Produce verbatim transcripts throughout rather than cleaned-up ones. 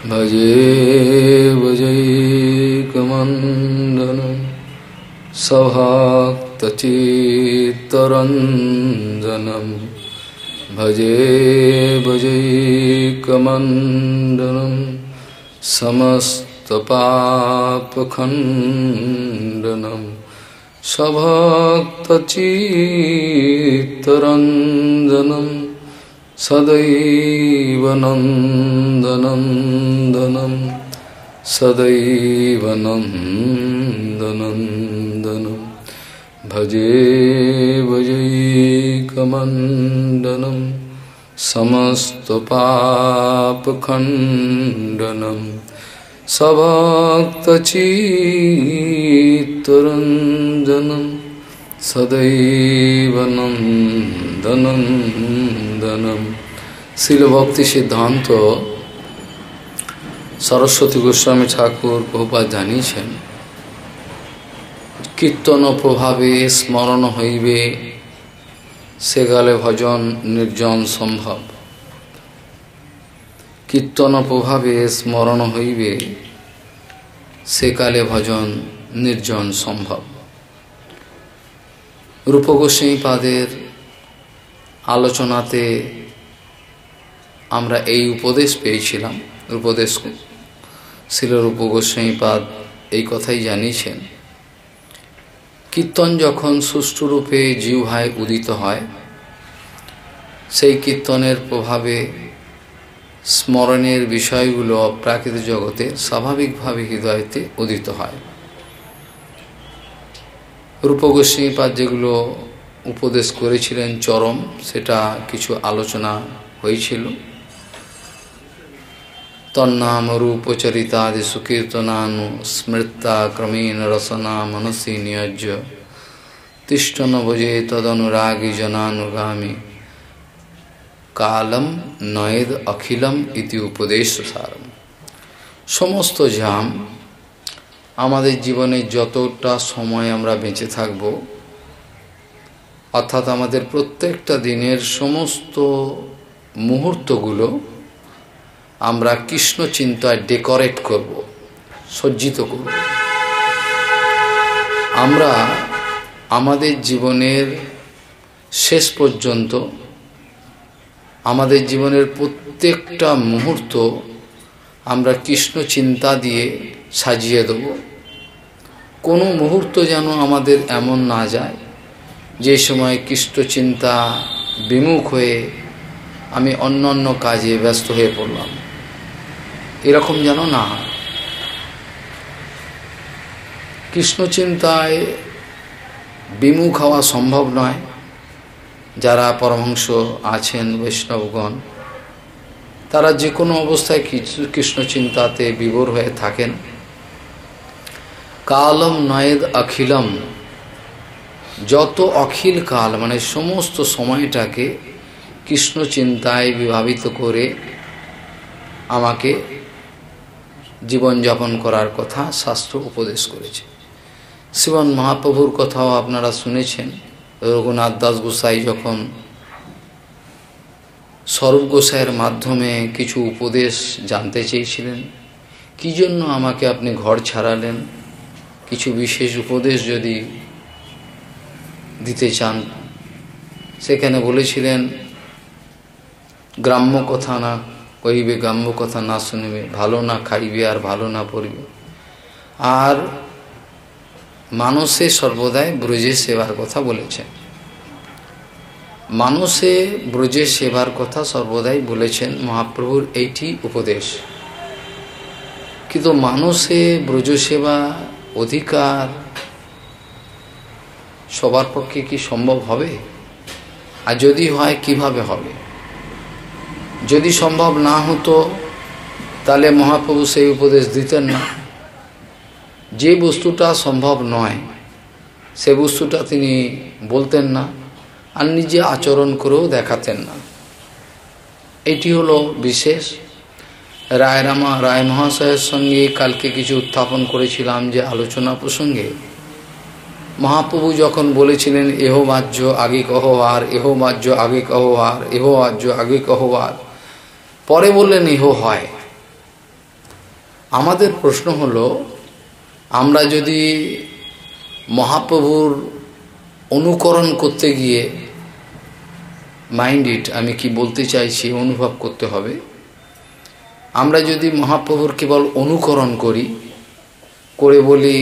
भजे भजैकमण्डनं सभक्तचित्तरञ्जनं भजे भजैकमण्डनं समस्तपापखण्डनं सभक्तचित्तरञ्जनं सदैव नन्दनन्दनं सदैव नन्दनन्दनं भजे भजैकमण्डनं समस्तपापखण्डनं सभक्तचित्तरञ्जनं सदैव नन्दनन्दनं। श्रील भक्ति सिद्धांत सरस्वती गोस्वामी ठाकुर प्रभुपाद জানিয়েছেন, কীর্তন প্রভাবে স্মরণ হইবে সেকালে ভজন নির্জন সম্ভব। কীর্তন প্রভাবে স্মরণ হইবে সেকালে ভজন নির্জন সম্ভব। রূপ গোস্বামী পাদের আলোচনাতে আমরা এই উপদেশ পেয়েছিলাম। উপদেশ শ্রীল রূপ গোস্বামী পাদ এই কথাই জানিয়েছেন, কীর্তন যখন সুষ্ঠুরূপে জিহ্বায় উদিত হয়, সেই কীর্তনের প্রভাবে স্মরণের বিষয়গুলো অপ্রাকৃত জগতে স্বাভাবিকভাবে হৃদয়তে উদিত হয়। রূপ গোস্বামী পাদ যেগুলো উপদেশ করেছিলেন চরম, সেটা কিছু আলোচনা হয়েছিল। তন্নাম রূপচরিতাদি সুকীর্তনানু স্মৃতা ক্রমেণ রসনা মনসি নিয়োজ্য তিষ্ঠন ভজে তদনুরাগী জনানুগামী কালম নয়েদ অখিলম ইতি উপদেশ সারম। সমস্ত জাম আমাদের জীবনে যতটা সময় আমরা বেঁচে থাকব, অর্থাৎ আমাদের প্রত্যেকটা দিনের সমস্ত মুহূর্তগুলো আমরা কৃষ্ণ চিন্তায় ডেকোরেট করব, সজ্জিত করব। আমরা আমাদের জীবনের শেষ পর্যন্ত আমাদের জীবনের প্রত্যেকটা মুহূর্ত আমরা কৃষ্ণ চিন্তা দিয়ে সাজিয়ে দেব। কোনো মুহূর্ত যেন আমাদের এমন না যায় যে সময় কৃষ্ণ চিন্তা বিমুখ হয়ে আমি অন্য অন্য কাজে ব্যস্ত হয়ে পড়লাম, এরকম যেন না হয়। কৃষ্ণ চিন্তায় বিমুখ হওয়া সম্ভব নয়। যারা পরমহংস আছেন বৈষ্ণবগণ, তারা যে কোনো অবস্থায় কৃষ্ণ চিন্তাতে বিভোর হয়ে থাকেন। কালম নয়েদ অখিলম, যত অখিল কাল মানে সমস্ত সময়টাকে কৃষ্ণ চিন্তায় বিভাবিত করে আমাকে জীবনযাপন করার কথা শাস্ত্র উপদেশ করেছে। শ্রীমন মহাপ্রভুর কথাও আপনারা শুনেছেন। রঘুনাথ দাস গোসাই যখন স্বরূপ গোসাইয়ের মাধ্যমে কিছু উপদেশ জানতে চেয়েছিলেন, কি জন্য আমাকে আপনি ঘর ছাড়ালেন, কিছু বিশেষ উপদেশ যদি দিতে চান, সেখানে বলেছিলেন, গ্রাম্য কথা না কহিবে, গ্রাম্য কথা না শুনিবে, ভালো না খাইবে আর ভালো না পড়িবে, আর মানুষে সর্বদাই ব্রজে সেবার কথা বলেছেন। মানুষে ব্রজে সেবার কথা সর্বদাই বলেছেন মহাপ্রভুর এইটি উপদেশ। কিন্তু মানুষে ব্রজ সেবা অধিকার সবার পক্ষে কি সম্ভব হবে? আর যদি হয় কিভাবে হবে? যদি সম্ভব না হতো তাহলে মহাপ্রভু সেই উপদেশ দিতেন না। যে বস্তুটা সম্ভব নয় সে বস্তুটা তিনি বলতেন না, আর নিজে আচরণ করেও দেখাতেন না। এটি হলো বিশেষ। রায় রামা রায় মহাশয়ের সঙ্গে কালকে কিছু উত্থাপন করেছিলাম যে আলোচনা প্রসঙ্গে মহাপ্রভু যখন বলেছিলেন এহ বাহ্য আগে কহবার, এহ বাহ্য আগে কহবার, এহ বাহ্য আগে কহবার, পরে বললেন এহ হয়। আমাদের প্রশ্ন হলো, আমরা যদি মহাপ্রভুর অনুকরণ করতে গিয়ে, মাইন্ড ইট, আমি কি বলতে চাইছি অনুভব করতে হবে, আমরা যদি মহাপ্রভুর কেবল অনুকরণ করি, করে বলি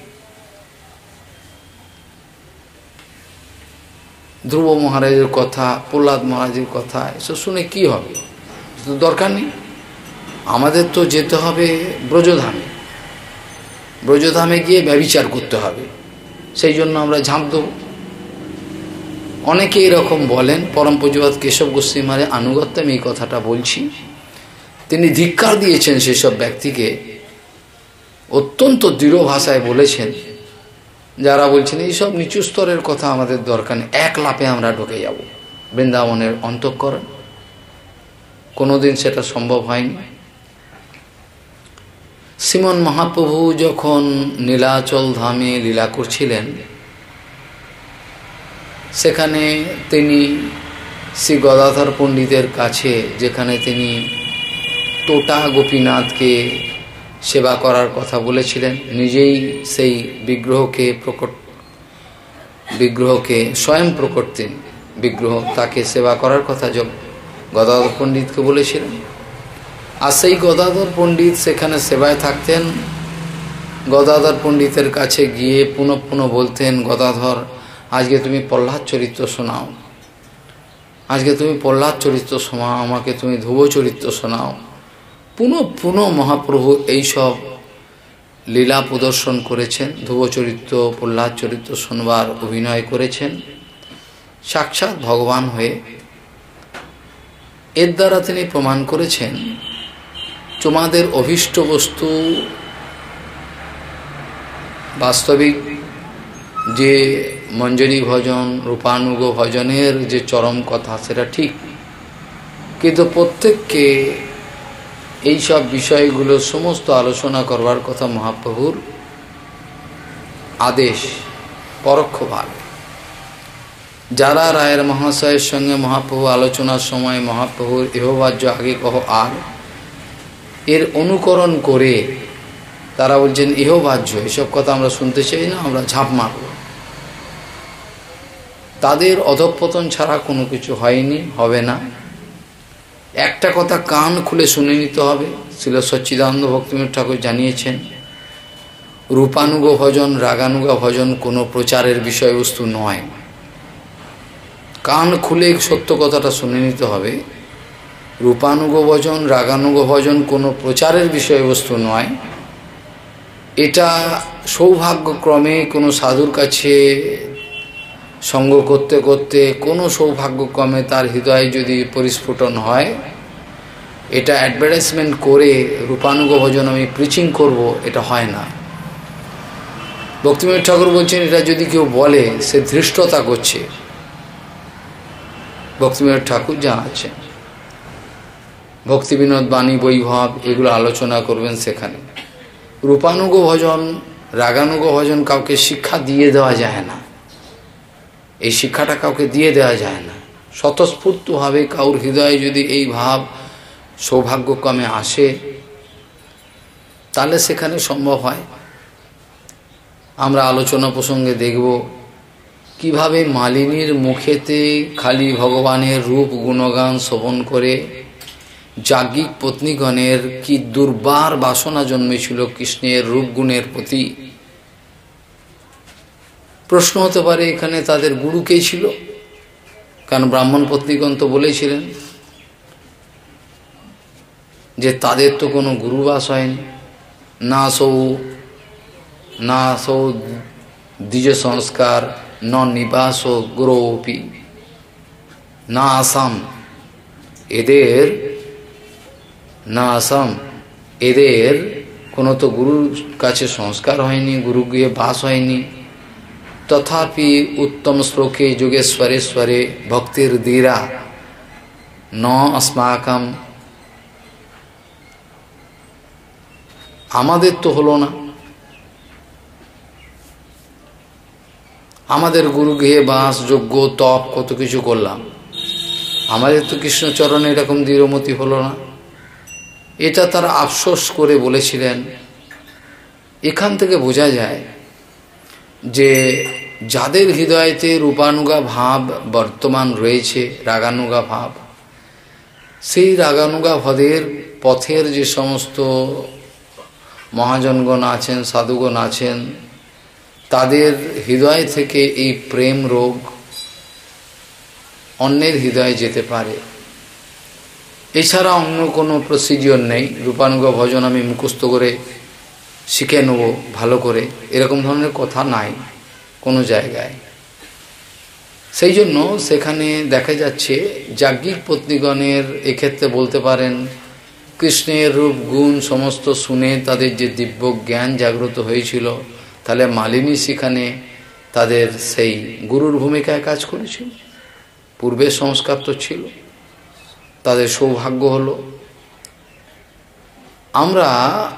ধ্রুব মহারাজের কথা, প্রহ্লাদ মহারাজের কথা, এসব শুনে কি হবে? দরকার নেই। আমাদের তো যেতে হবে ব্রজধামে, ব্রজধামে গিয়ে ব্যভিচার করতে হবে, সেই জন্য আমরা ঝাঁপ দেব। অনেকে এরকম বলেন। পরম পূজ্যপাদ কেশব গোস্বামী মহারাজ আনুগত্যে আমি এই কথাটা বলছি, তিনি ধিক্কার দিয়েছেন সেসব ব্যক্তিকে, অত্যন্ত দৃঢ় ভাষায় বলেছেন, যারা বলছেন এইসব নিচু স্তরের কথা আমাদের দরকার নেই, এক লাফে আমরা ঢুকে যাব বৃন্দাবনের অন্তঃকরণ। কোনোদিন সেটা সম্ভব হয়নি। শ্রীমন মহাপ্রভু যখন নীলাচল ধামে লীলা করছিলেন, সেখানে তিনি শ্রী গদাধর পণ্ডিতের কাছে, যেখানে তিনি টোটা গোপীনাথকে সেবা করার কথা বলেছিলেন, নিজেই সেই বিগ্রহকে প্রকট বিগ্রহকে স্বয়ং প্রকট তিনি বিগ্রহ, তাকে সেবা করার কথা গদাধর পণ্ডিতকে বলেছিলেন। আর সেই গদাধর পণ্ডিত সেখানে সেবায় থাকতেন। গদাধর পণ্ডিতের কাছে গিয়ে পুনঃ পুনঃ বলতেন, গদাধর আজকে তুমি প্রহ্লাদ চরিত্র শোনাও, আজকে তুমি প্রহ্লাদ চরিত্র শোনাও, আমাকে তুমি ধ্রুব চরিত্র শোনাও। পুনঃ পুনঃ মহাপ্রভু এইসব লীলা প্রদর্শন করেছেন, ধ্রুব চরিত্র, প্রহ্লাদ চরিত্র শোনবার অভিনয় করেছেন সাক্ষাৎ ভগবান হয়ে। এর দ্বারা তিনি প্রমাণ করেছেন, তোমাদের অভীষ্ট বস্তু বাস্তবিক যে মঞ্জরি ভজন, রূপানুগ ভজনের যে চরম কথা, সেটা ঠিক, কিন্তু প্রত্যেককে এই সব বিষয়গুলো সমস্ত আলোচনা করবার কথা মহাপ্রভুর আদেশ পরোক্ষভাবে। যারা রায়ের মহাশয়ের সঙ্গে মহাপ্রভু আলোচনার সময় মহাপ্রভুর ইহবাজ্য আগে কহ আর এর অনুকরণ করে তারা বলছেন ইহবাজ্য, এসব কথা আমরা শুনতে চাই না, আমরা ঝাঁপ মারব, তাদের অধঃপতন ছাড়া কোনো কিছু হয়নি, হবে না। একটা কথা কান খুলে শুনে নিতে হবে। শ্রীল সচ্চিদানন্দ ভক্তিবিনোদ ঠাকুর জানিয়েছেন, রূপানুগ ভজন, রাগানুগ ভজন কোনো প্রচারের বিষয়বস্তু নয়। কান খুলে সত্য কথাটা শুনে নিতে হবে। রূপানুগ ভজন, রাগানুগ ভজন কোনো প্রচারের বিষয়বস্তু নয়। এটা সৌভাগ্যক্রমে কোনো সাধুর কাছে সঙ্গ করতে করতে কোনো সৌভাগ্যক্রমে তার হৃদয়ে যদি পরিস্ফুটন হয়, এটা অ্যাডভার্টাইজমেন্ট করে রূপানুগ ভজন আমি প্রিচিং করব, এটা হয় না। ভক্তিবিনোদ ঠাকুর বলছেন, এটা যদি কেউ বলে সে ধৃষ্টতা করছে। ভক্তিবিনোদ ঠাকুর জানাচ্ছেন, ভক্তিবিনোদ বাণী বৈভব এগুলো আলোচনা করবেন সেখানে। রূপানুগ ভজন, রাগানুগ ভজন কাউকে শিক্ষা দিয়ে দেওয়া যায় না, এই শিক্ষাটা কাউকে দিয়ে দেওয়া যায় না। স্বতঃস্ফূর্তভাবে কাউর হৃদয়ে যদি এই ভাব সৌভাগ্যক্রমে আসে, তাহলে সেখানে সম্ভব হয়। আমরা আলোচনা প্রসঙ্গে দেখব কিভাবে মালিনীর মুখেতে খালি ভগবানের রূপ গুণগান শ্রবণ করে যাজ্ঞিক পত্নীগণের কি দুর্বার বাসনা জন্মেছিল কৃষ্ণের রূপ গুণের প্রতি। প্রশ্ন হতে পারে এখানে তাদের গুরু কে ছিল? কারণ ব্রাহ্মণ পত্নীগণ তো বলেছিলেন যে তাদের তো কোনো গুরুবাস হয়নি, না সৌ না সৌ দ্বিজ সংস্কার ন নিবাস গুরুপি না আসাম, এদের না আসাম এদের কোনো তো গুরুর কাছে সংস্কার হয়নি, গুরু গিয়ে বাস হয়নি। তথাপি উত্তম শ্লোকে যোগেশ্বরেশ্বরে ভক্তির ধীরা ন अस्माकम, আমাদের তো হলো না। আমাদের গুরু গৃহে বাস, যজ্ঞ, তপ কত কিছু করলাম, আমাদের তো কৃষ্ণচরণে এরকম দৃঢ়মতি হলো না। এটা তারা আফসোস করে বলেছিলেন। এখান থেকে বোঝা যায় যে যাদের হৃদয়তে রূপানুগা ভাব বর্তমান রয়েছে, রাগানুগা ভাব, সেই রাগানুগা ভাবের পথের যে সমস্ত মহাজনগণ আছেন, সাধুগণ আছেন, তাদের হৃদয় থেকে এই প্রেম রোগ অন্যের হৃদয়ে যেতে পারে। এছাড়া অন্য কোনো প্রসিডিওর নেই। রূপানুগ ভজন আমি মুখস্থ করে শিখে নেব ভালো করে, এরকম ধরনের কথা নাই কোনো জায়গায়। সেই জন্য সেখানে দেখা যাচ্ছে যাজ্ঞিক পত্নীগণের এক্ষেত্রে বলতে পারেন কৃষ্ণের রূপ গুণ সমস্ত শুনে তাদের যে দিব্য জ্ঞান জাগ্রত হয়েছিল, তাহলে মালিনী সেখানে তাদের সেই গুরুর ভূমিকায় কাজ করেছিল, পূর্বের সংস্কার তো ছিল, তাদের সৌভাগ্য হলো। আমরা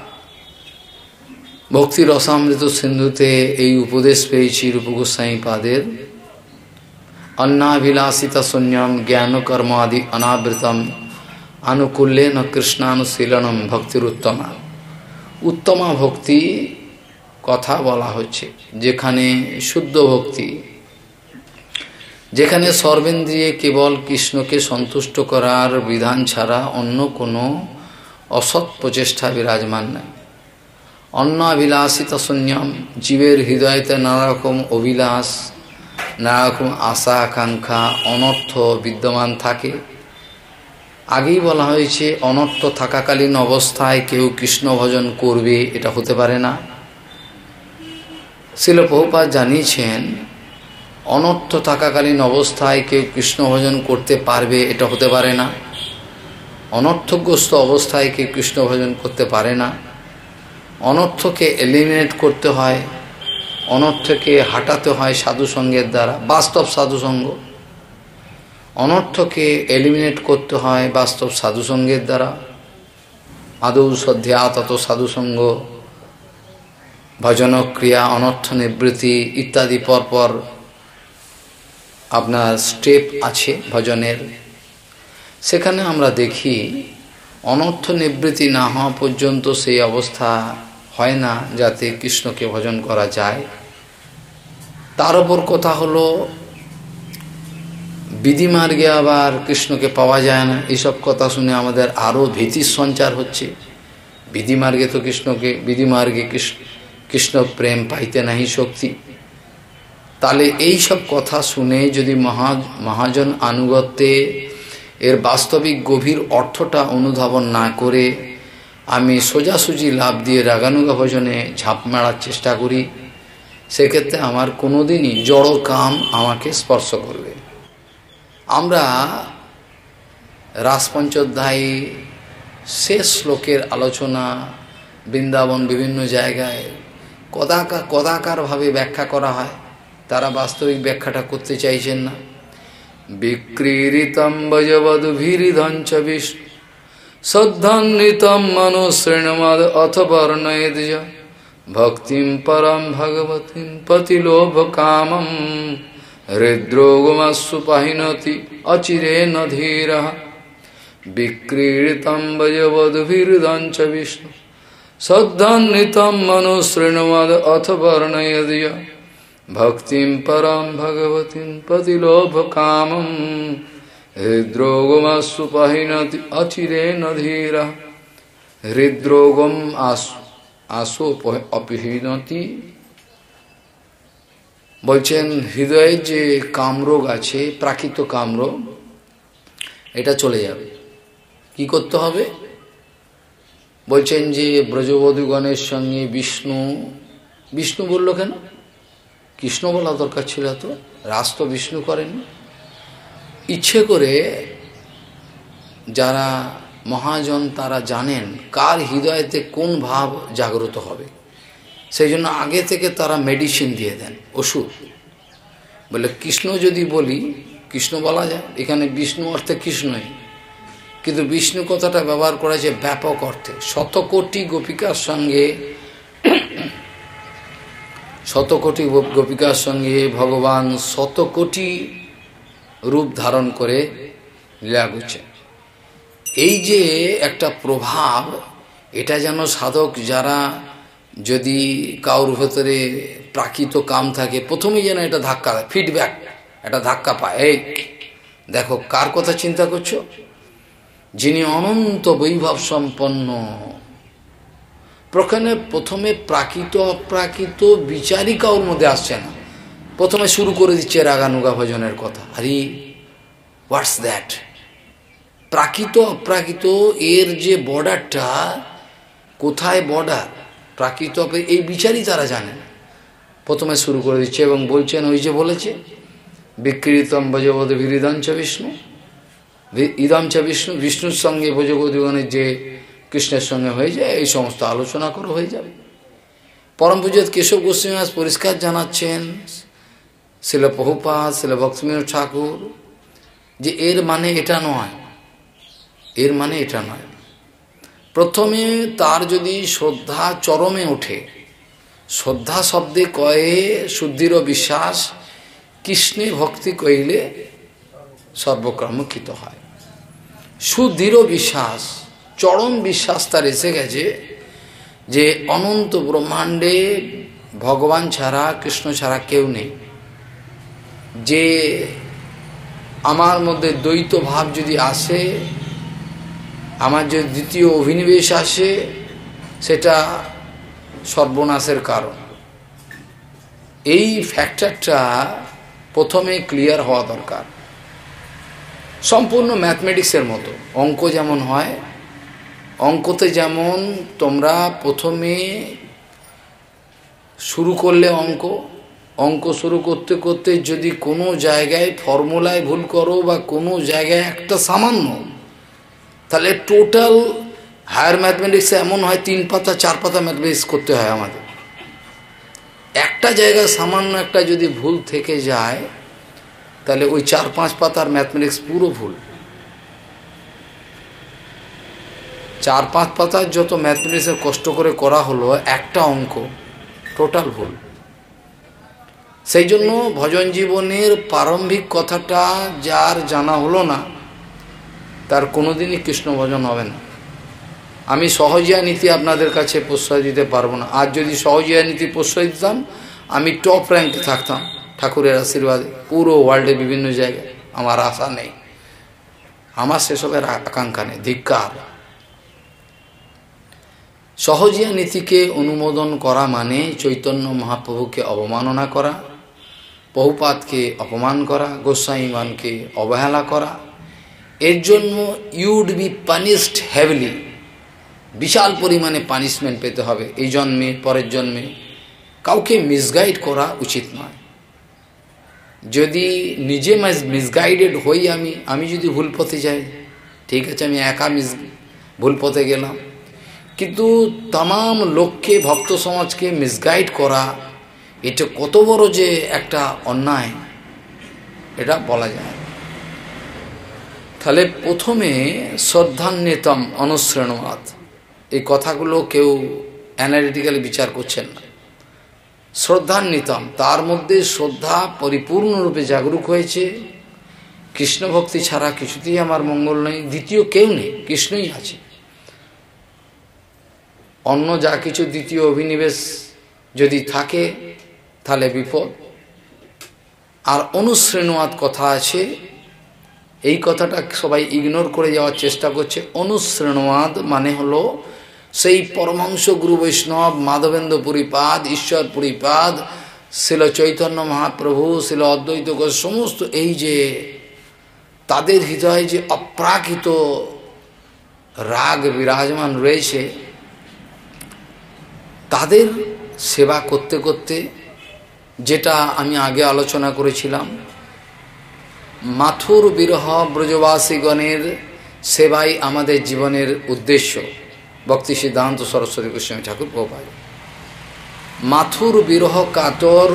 ভক্তি রসামৃত সিন্ধুতে এই উপদেশ পেয়েছি রূপ গোস্বামী পাদের, অন্নাভিলাষিতা শূন্যম জ্ঞান কর্মাদি অনাবৃতম আনুকূল্যে ন কৃষ্ণানুশীলনম ভক্তির উত্তমা। উত্তমা ভক্তি কথা বলা হচ্ছে, যেখানে শুদ্ধ ভক্তি, যেখানে সর্বেন্দ্রিয়ে কেবল কৃষ্ণকে সন্তুষ্ট করার বিধান ছাড়া অন্য কোনো অসৎ প্রচেষ্টা বিরাজমান নাই। অন্য অভিলাষিতা শূন্যম, জীবের হৃদয়তে নানা রকম অভিলাষ, নানা রকম আশা আকাঙ্ক্ষা অনর্থ বিদ্যমান থাকে। আগেই বলা হয়েছে অনর্থ থাকাকালীন অবস্থায় কেউ কৃষ্ণ ভজন করবে, এটা হতে পারে না। শ্রীল প্রভুপাদ জানিয়েছেন অনর্থ থাকাকালীন অবস্থায় কেউ কৃষ্ণ ভজন করতে পারবে, এটা হতে পারে না। অনর্থগ্রস্ত অবস্থায় কেউ কৃষ্ণ ভজন করতে পারে না। অনর্থকে এলিমিনেট করতে হয়, অনর্থকে হাঁটাতে হয় সাধুসঙ্গের দ্বারা, বাস্তব সাধুসঙ্গ। অনর্থকে এলিমিনেট করতে হয় বাস্তব সাধুসঙ্গের দ্বারা। আদৌ শ্রদ্ধা তত সাধুসঙ্গ, ভজন ক্রিয়া, অনর্থ নিবৃত্তি ইত্যাদি পরপর আপনার স্টেপ আছে ভজনের। সেখানে আমরা দেখি অনর্থ নিবৃত্তি না হওয়া পর্যন্ত সেই অবস্থা হয় না যাতে কৃষ্ণকে ভজন করা যায়। তার উপর কথা হলো বিধিমার্গে আবার কৃষ্ণকে পাওয়া যায় না, এইসব কথা শুনে আমাদের আরও ভীতির সঞ্চার হচ্ছে। বিধিমার্গে তো কৃষ্ণকে, বিধিমার্গে কৃষ্ণ কৃষ্ণ প্রেম পাইতে নাহি শক্তি। তাহলে এই সব কথা শুনে যদি মহা মহাজন আনুগত্যে এর বাস্তবিক গভীর অর্থটা অনুধাবন না করে আমি সোজাসুজি লাভ দিয়ে রাগানুগা ভজনে ঝাঁপ মারার চেষ্টা করি, সেক্ষেত্রে আমার কোনোদিনই জড় কাম আমাকে স্পর্শ করবে। আমরা রাসপঞ্চোধ্যায়ী শেষ শ্লোকের আলোচনা বৃন্দাবন বিভিন্ন জায়গায় কদাকার কদাকারভাবে ব্যাখ্যা করা হয়, তারা বাস্তবিক ব্যাখ্যাটা করতে চাইছেন না। বিক্রীড়িতম বজবধূভিরিধঞ্চ বিষ্ণু সদ্ধান্বিতম মনুশৃণমদ অথ বর্ণয়েদ ভক্তিম পরম ভগবতীম পতিলোভ কামম হৃদ্রোগমস্সু পাহিনতি অচিরেণ ধীরঃ। বিক্রীড়িতম বজবধূভিরিধঞ্চ বিষ্ণু সদ্ধান্বিতম মনুশৃণমদ অথ বর্ণয়েদ ভক্তিম পরম ভগবতীম পতিলোভ কামম হৃদ্রোগমস্সু পাহিনতি অচিরেণ ধীরঃ। হৃদ্রোগম আসু আসু অপিহিনতি বলছেন হৃদয়ে যে কামরোগ আছে, প্রাকৃত কামরোগ, এটা চলে যাবে। কি করতে হবে বলছেন যে ব্রজবধূগণের সঙ্গে বিষ্ণু, বিষ্ণু বলল কেন? কৃষ্ণ বলা দরকার ছিল তো, রাস তো বিষ্ণু করেন। ইচ্ছে করে যারা মহাজন তারা জানেন কার হৃদয়তে কোন ভাব জাগ্রত হবে, সেই জন্য আগে থেকে তারা মেডিসিন দিয়ে দেন, ওষুধ। বলে কৃষ্ণ যদি বলি কৃষ্ণ বলা যায়, এখানে বিষ্ণু অর্থে কৃষ্ণই, কিন্তু বিষ্ণু কথাটা ব্যবহার করা যায় ব্যাপক অর্থে। শতকোটি গোপিকার সঙ্গে শতকোটি গোপিকার সঙ্গে ভগবান শতকোটি রূপ ধারণ করে লীলা করছেন। এই যে একটা প্রভাব, এটা যেন সাধক যারা যদি কারোর ভেতরে প্রাকৃত কাম থাকে, প্রথমেই যেন এটা ধাক্কা দেয়, ফিডব্যাক, একটা ধাক্কা পায়। এই দেখো কার কথা চিন্তা করছো, যিনি অনন্ত বৈভব সম্পন্ন। প্রখানে প্রথমে প্রাকৃত অপ্রাকৃত বিচারই কারোর মধ্যে আসছে না, প্রথমে শুরু করে দিচ্ছে রাগানুগা ভজনের কথা। আরে হোয়াটস দ্যাট? প্রাকৃত অপ্রাকৃত এর যে বর্ডারটা, কোথায় বর্ডার, প্রাকৃত এই বিচারই তারা জানে না, প্রথমে শুরু করে দিচ্ছে এবং বলছেন ওই যে বলেছে বিকৃতম ভজবদ ভিরিদঞ্চ বিষ্ণু, ইদম চ বিষ্ণু, বিষ্ণুর সঙ্গে ভজগোদিগণের যে কৃষ্ণের সঙ্গে হয়ে যায়, এই সমস্ত আলোচনা করে হয়ে যাবে। পরম পূজ্য কেশব গোস্বামী মহারাজ পরিষ্কার জানাচ্ছেন, শিল প্রভুপাদ, শিল ভক্তিবিনোদ ঠাকুর, যে এর মানে এটা নয়, এর মানে এটা নয়। প্রথমে তার যদি শ্রদ্ধা চরমে ওঠে, শ্রদ্ধা শব্দে কয়ে শুদ্ধির বিশ্বাস, কৃষ্ণে ভক্তি কইলে সর্বকর্মকৃত হয়। সুদৃঢ় বিশ্বাস, চরম বিশ্বাস তার এসে গেছে যে অনন্ত ব্রহ্মাণ্ডে ভগবান ছাড়া, কৃষ্ণ ছাড়া কেউ নেই। যে আমার মধ্যে দ্বৈত ভাব যদি আসে, আমার যে দ্বিতীয় অভিনিবেশ আসে, সেটা সর্বনাশের কারণ। এই ফ্যাক্টরটা প্রথমে ক্লিয়ার হওয়া দরকার। সম্পূর্ণ ম্যাথমেটিক্সের মতো, অঙ্ক যেমন হয়, অঙ্কতে যেমন তোমরা প্রথমে শুরু করলে অঙ্ক, অঙ্ক শুরু করতে করতে যদি কোনো জায়গায় ফর্মুলায় ভুল করো বা কোনো জায়গায় একটা সামান্য, তাহলে টোটাল হায়ার ম্যাথমেটিক্সে এমন হয় তিন পাতা চার পাতা ম্যাথমেটিক্স করতে হয় আমাদের। একটা জায়গায় সামান্য একটা যদি ভুল থেকে যায়, তাহলে ওই চার পাঁচ পাতার ম্যাথমেটিক্স পুরো ভুল। চার পাঁচ পাতার যত ম্যাথমেটিক্সের কষ্ট করে করা হলো, একটা অঙ্ক টোটাল ভুল। সেই জন্য ভজন জীবনের প্রারম্ভিক কথাটা যার জানা হলো না, তার কোনোদিনই কৃষ্ণ ভজন হবে না। আমি সহজিয়া নীতি আপনাদের কাছে প্রশ্রয় দিতে পারবো না। আর যদি সহজিয়া নীতি প্রশ্রয় দিতাম, আমি টপ র্যাঙ্কে থাকতাম ঠাকুরের আশীর্বাদে, পুরো ওয়ার্ল্ডে বিভিন্ন জায়গায়। আমার আশা নেই, আমার সেসবের আকাঙ্ক্ষা নেই, ধিক্কার। সহজিয়া নীতিকে অনুমোদন করা মানে চৈতন্য মহাপ্রভুকে অবমাননা করা, প্রভুপাদকে অপমান করা, গোস্বামীগণকে অবহেলা করা। এর জন্য ইউড বি পানিশড হেভিলি, বিশাল পরিমাণে পানিশমেন্ট পেতে হবে এই জন্মে, পরের জন্মে। কাউকে মিসগাইড করা উচিত নয়। যদি নিজে মিসগাইডেড হই, আমি আমি যদি ভুল পথে যাই, ঠিক আছে, আমি একা মিস ভুল পথে গেলাম, কিন্তু তামাম লোককে, ভক্ত সমাজকে মিসগাইড করা, এটা কত বড় যে একটা অন্যায়, এটা বলা যায়। তাহলে প্রথমে শ্রদ্ধান্বিতম অনুশ্রেণবাদ, এই কথাগুলো কেউ অ্যানালিটিক্যালি বিচার করছেন না। শ্রদ্ধান্বিতম, তার মধ্যে শ্রদ্ধা পরিপূর্ণরূপে জাগরুক হয়েছে। কৃষ্ণ ভক্তি ছাড়া কিছুতেই আমার মঙ্গল নেই, দ্বিতীয় কেউ নেই, কৃষ্ণই আছে। অন্য যা কিছু দ্বিতীয় অভিনিবেশ যদি থাকে তাহলে বিপদ। আর অনুশ্রেণুয়াদ কথা আছে, এই কথাটা সবাই ইগনোর করে যাওয়ার চেষ্টা করছে। অনুশ্রেণুয়াদ মানে হলো সেই পরমাংশ গুরু বৈষ্ণব, মাধবেন্দ্র পুরীপাদ, ঈশ্বর পুরীপাদ, শিল চৈতন্য মহাপ্রভু, শিল অদ্বৈত ঘোষ, সমস্ত এই যে তাদের হৃদয়ে যে অপ্রাকৃত রাগ বিরাজমান রয়েছে, তাদের সেবা করতে করতে, যেটা আমি আগে আলোচনা করেছিলাম, মাথুর বিরহ ব্রজবাসীগণের সেবাই আমাদের জীবনের উদ্দেশ্য। ভক্তি সিদ্ধান্ত সরস্বতী গোস্বামী ঠাকুর প্রভুপাদ মাথুর বিরহ কাতর,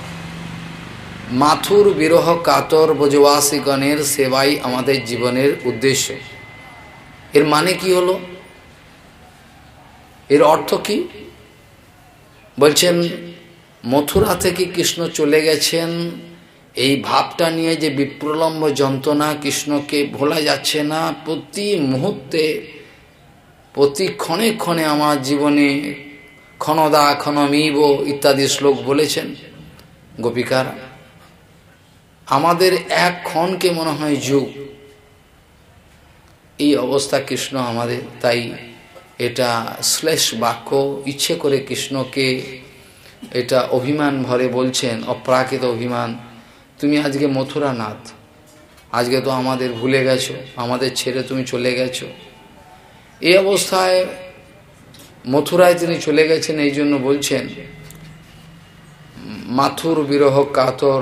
মাথুর বিরহ কাতর ব্রজবাসীগণের সেবাই আমাদের জীবনের উদ্দেশ্য। এর মানে কি হলো, এর অর্থ কি? বলছেন মথুরা থেকে কৃষ্ণ চলে গেছেন এই ভাবটা নিয়ে যে বিপ্রলম্ব যন্ত্রণা, কৃষ্ণকে ভোলা যাচ্ছে না, প্রতি মুহূর্তে প্রতি ক্ষণে ক্ষণে আমার জীবনে ক্ষণদা ক্ষণমিব ইত্যাদি শ্লোক বলেছেন গোপিকারা। আমাদের এক ক্ষণকে মনে হয় যুগ, এই অবস্থা কৃষ্ণ আমাদের। তাই এটা শ্লেষ বাক্য, ইচ্ছে করে কৃষ্ণকে এটা অভিমান ভরে বলছেন, অপ্রাকৃত অভিমান। তুমি আজকে মথুরা নাথ, আজকে তো আমাদের ভুলে গেছো, আমাদের ছেড়ে তুমি চলে গেছো। এই অবস্থায় মথুরায় তিনি চলে গেছেন, এই জন্য বলছেন মাথুর বিরহ কাতর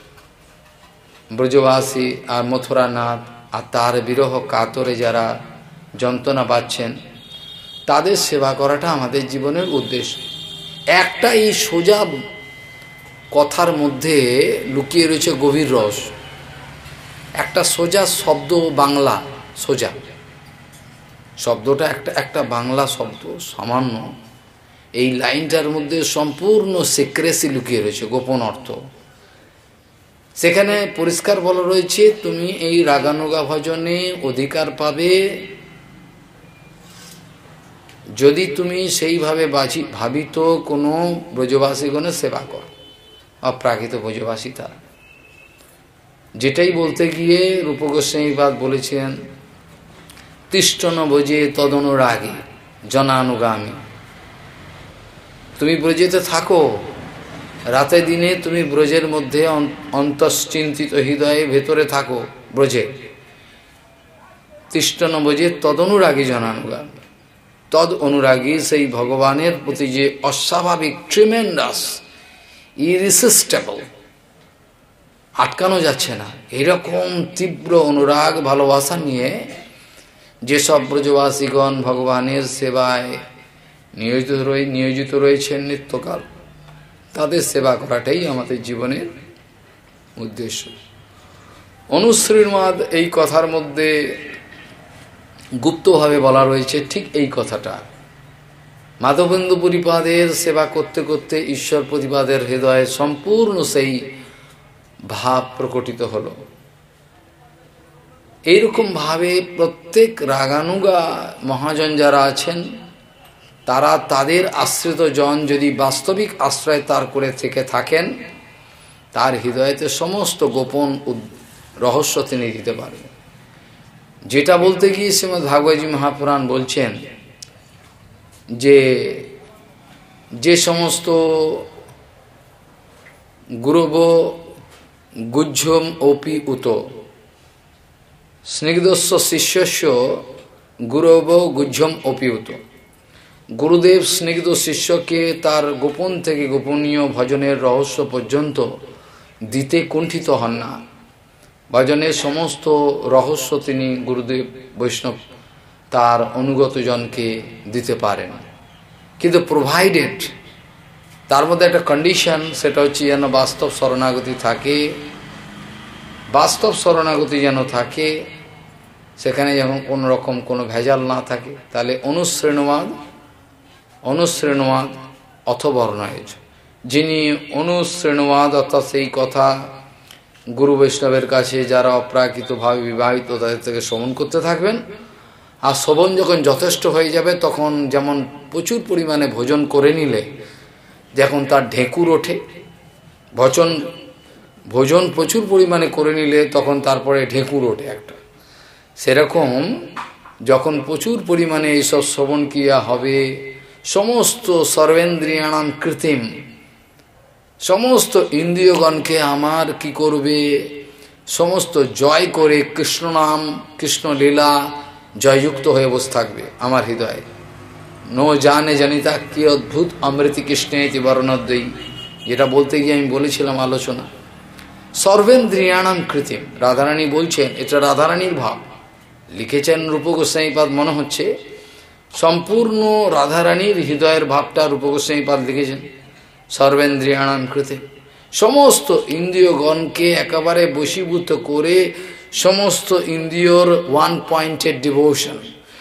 ব্রজবাসী আর মথুরা নাথ, আর তার বিরহ কাতরে যারা যন্ত্রণা পাচ্ছেন তাদের সেবা করাটা আমাদের জীবনের উদ্দেশ্য। একটা এই সোজা কথার মধ্যে লুকিয়ে রয়েছে গভীর রস। একটা সোজা শব্দ, বাংলা সোজা শব্দটা একটা একটা বাংলা শব্দ সামান্য, এই লাইনটার মধ্যে সম্পূর্ণ সিক্রেসি লুকিয়ে রয়েছে, গোপন অর্থ। সেখানে পরিষ্কার বলা রয়েছে তুমি এই রাগানুগা ভজনে অধিকার পাবে যদি তুমি সেইভাবে বাজি ভাবিত কোনো ব্রজবাসীগণের সেবা কর, অপ্রাকৃত ব্রজবাসী তারা। যেটাই বলতে গিয়ে রূপ গোস্বামীপাদ বলেছেন তিষ্ঠন ভোজে তদনুরাগী জনানুগামী। তুমি ব্রজেতে থাকো, রাতে দিনে তুমি ব্রজের মধ্যে অন্তশ্চিন্তিত হৃদয়ে ভেতরে থাকো ব্রজে। তিষ্ঠন ভোজে তদনুরাগী জনানুগামী। তদ অনুরাগী সেই ভগবানের প্রতি যে অস্বাভাবিক ট্রিমেন্ডাস ইরিসিস্টেবল, আটকানো যাচ্ছে না, এরকম তীব্র অনুরাগ ভালোবাসা নিয়ে যেসব ব্রজবাসীগণ ভগবানের সেবায় নিয়োজিত রয়ে নিয়োজিত রয়েছেন নিত্যকাল, তাদের সেবা করাটাই আমাদের জীবনের উদ্দেশ্য। অনুশ্রীর্মাদ এই কথার মধ্যে গুপ্তভাবে বলা রয়েছে ঠিক এই কথাটা। মাধবেন্দু পরিপাদের সেবা করতে করতে ঈশ্বর প্রতিপাদের হৃদয়ে সম্পূর্ণ সেই ভাব প্রকটিত হল। এইরকম ভাবে প্রত্যেক রাগানুগা মহাজন যারা আছেন তারা তাদের আশ্রিত জন যদি বাস্তবিক আশ্রয় তার করে থেকে থাকেন, তার হৃদয়েতে সমস্ত গোপন রহস্য তিনি দিতে পারেন। যেটা বলতে গিয়ে শ্রীমদ্ ভাগবতী মহাপুরাণ বলছেন যে যে সমস্ত গুরব গুহ্যম ওপি উত স্নিগ্ধস্য শিষ্যস্য গুরব গুহ্যম ওপি উত। গুরুদেব স্নিগ্ধ শিষ্যকে তার গোপন থেকে গোপনীয় ভজনের রহস্য পর্যন্ত দিতে কুণ্ঠিত হন না। ভজনের সমস্ত রহস্য তিনি গুরুদেব বৈষ্ণব তার অনুগত জনকে দিতে পারেন, কিন্তু প্রোভাইডেড তার মধ্যে একটা কন্ডিশন, সেটা হচ্ছে যেন বাস্তব শরণাগতি থাকে। বাস্তব শরণাগতি যেন থাকে, সেখানে যেন কোনো রকম কোনো ভেজাল না থাকে। তাহলে অনুশ্রেণবাদ অনুশ্রেণবাদ অথবর্ণায়, যিনি অনুশ্রেণবাদ অর্থাৎ সেই কথা গুরু বৈষ্ণবের কাছে যারা অপ্রাকৃতভাবে বিবাহিত তাদের থেকে শ্রবণ করতে থাকবেন, আর শ্রবণ যখন যথেষ্ট হয়ে যাবে তখন যেমন প্রচুর পরিমাণে ভোজন করে নিলে যখন তার ঢেকুর ওঠে, ভজন ভোজন প্রচুর পরিমাণে করে নিলে তখন তারপরে ঢেকুর ওঠে একটা, সেরকম যখন প্রচুর পরিমাণে এইসব শ্রবণ ক্রিয়া হবে, সমস্ত সর্বেন্দ্রিয়াণাম কৃত্রিম, সমস্ত ইন্দ্রিয়গণকে আমার কি করবে, সমস্ত জয় করে কৃষ্ণ নাম কৃষ্ণ লীলা জয়যুক্ত হয়ে বসে থাকবে আমার হৃদয়ে। নো জানে জানিতা কি অদ্ভুত অমৃতি কৃষ্ণেতি বর্ণদ্বয়ী, যেটা বলতে গিয়ে আমি বলেছিলাম আলোচনা। সর্বেন্দ্রিয়াণাম কৃত্রিম, রাধারানী বলছেন, এটা রাধারানীর ভাব লিখেছেন রূপ গোস্বামীপাদ, মনে হচ্ছে সম্পূর্ণ রাধারানীর হৃদয়ের ভাবটা রূপ গোস্বামীপাদ লিখেছেন। সর্বেন্দ্রিয়াণাম কৃত্রিম, সমস্ত ইন্দ্রিয়গণকে একেবারে বশীভূত করে সমস্ত ইন্দ্রিয়র ওয়ান পয়েন্টেড ডিভোশন,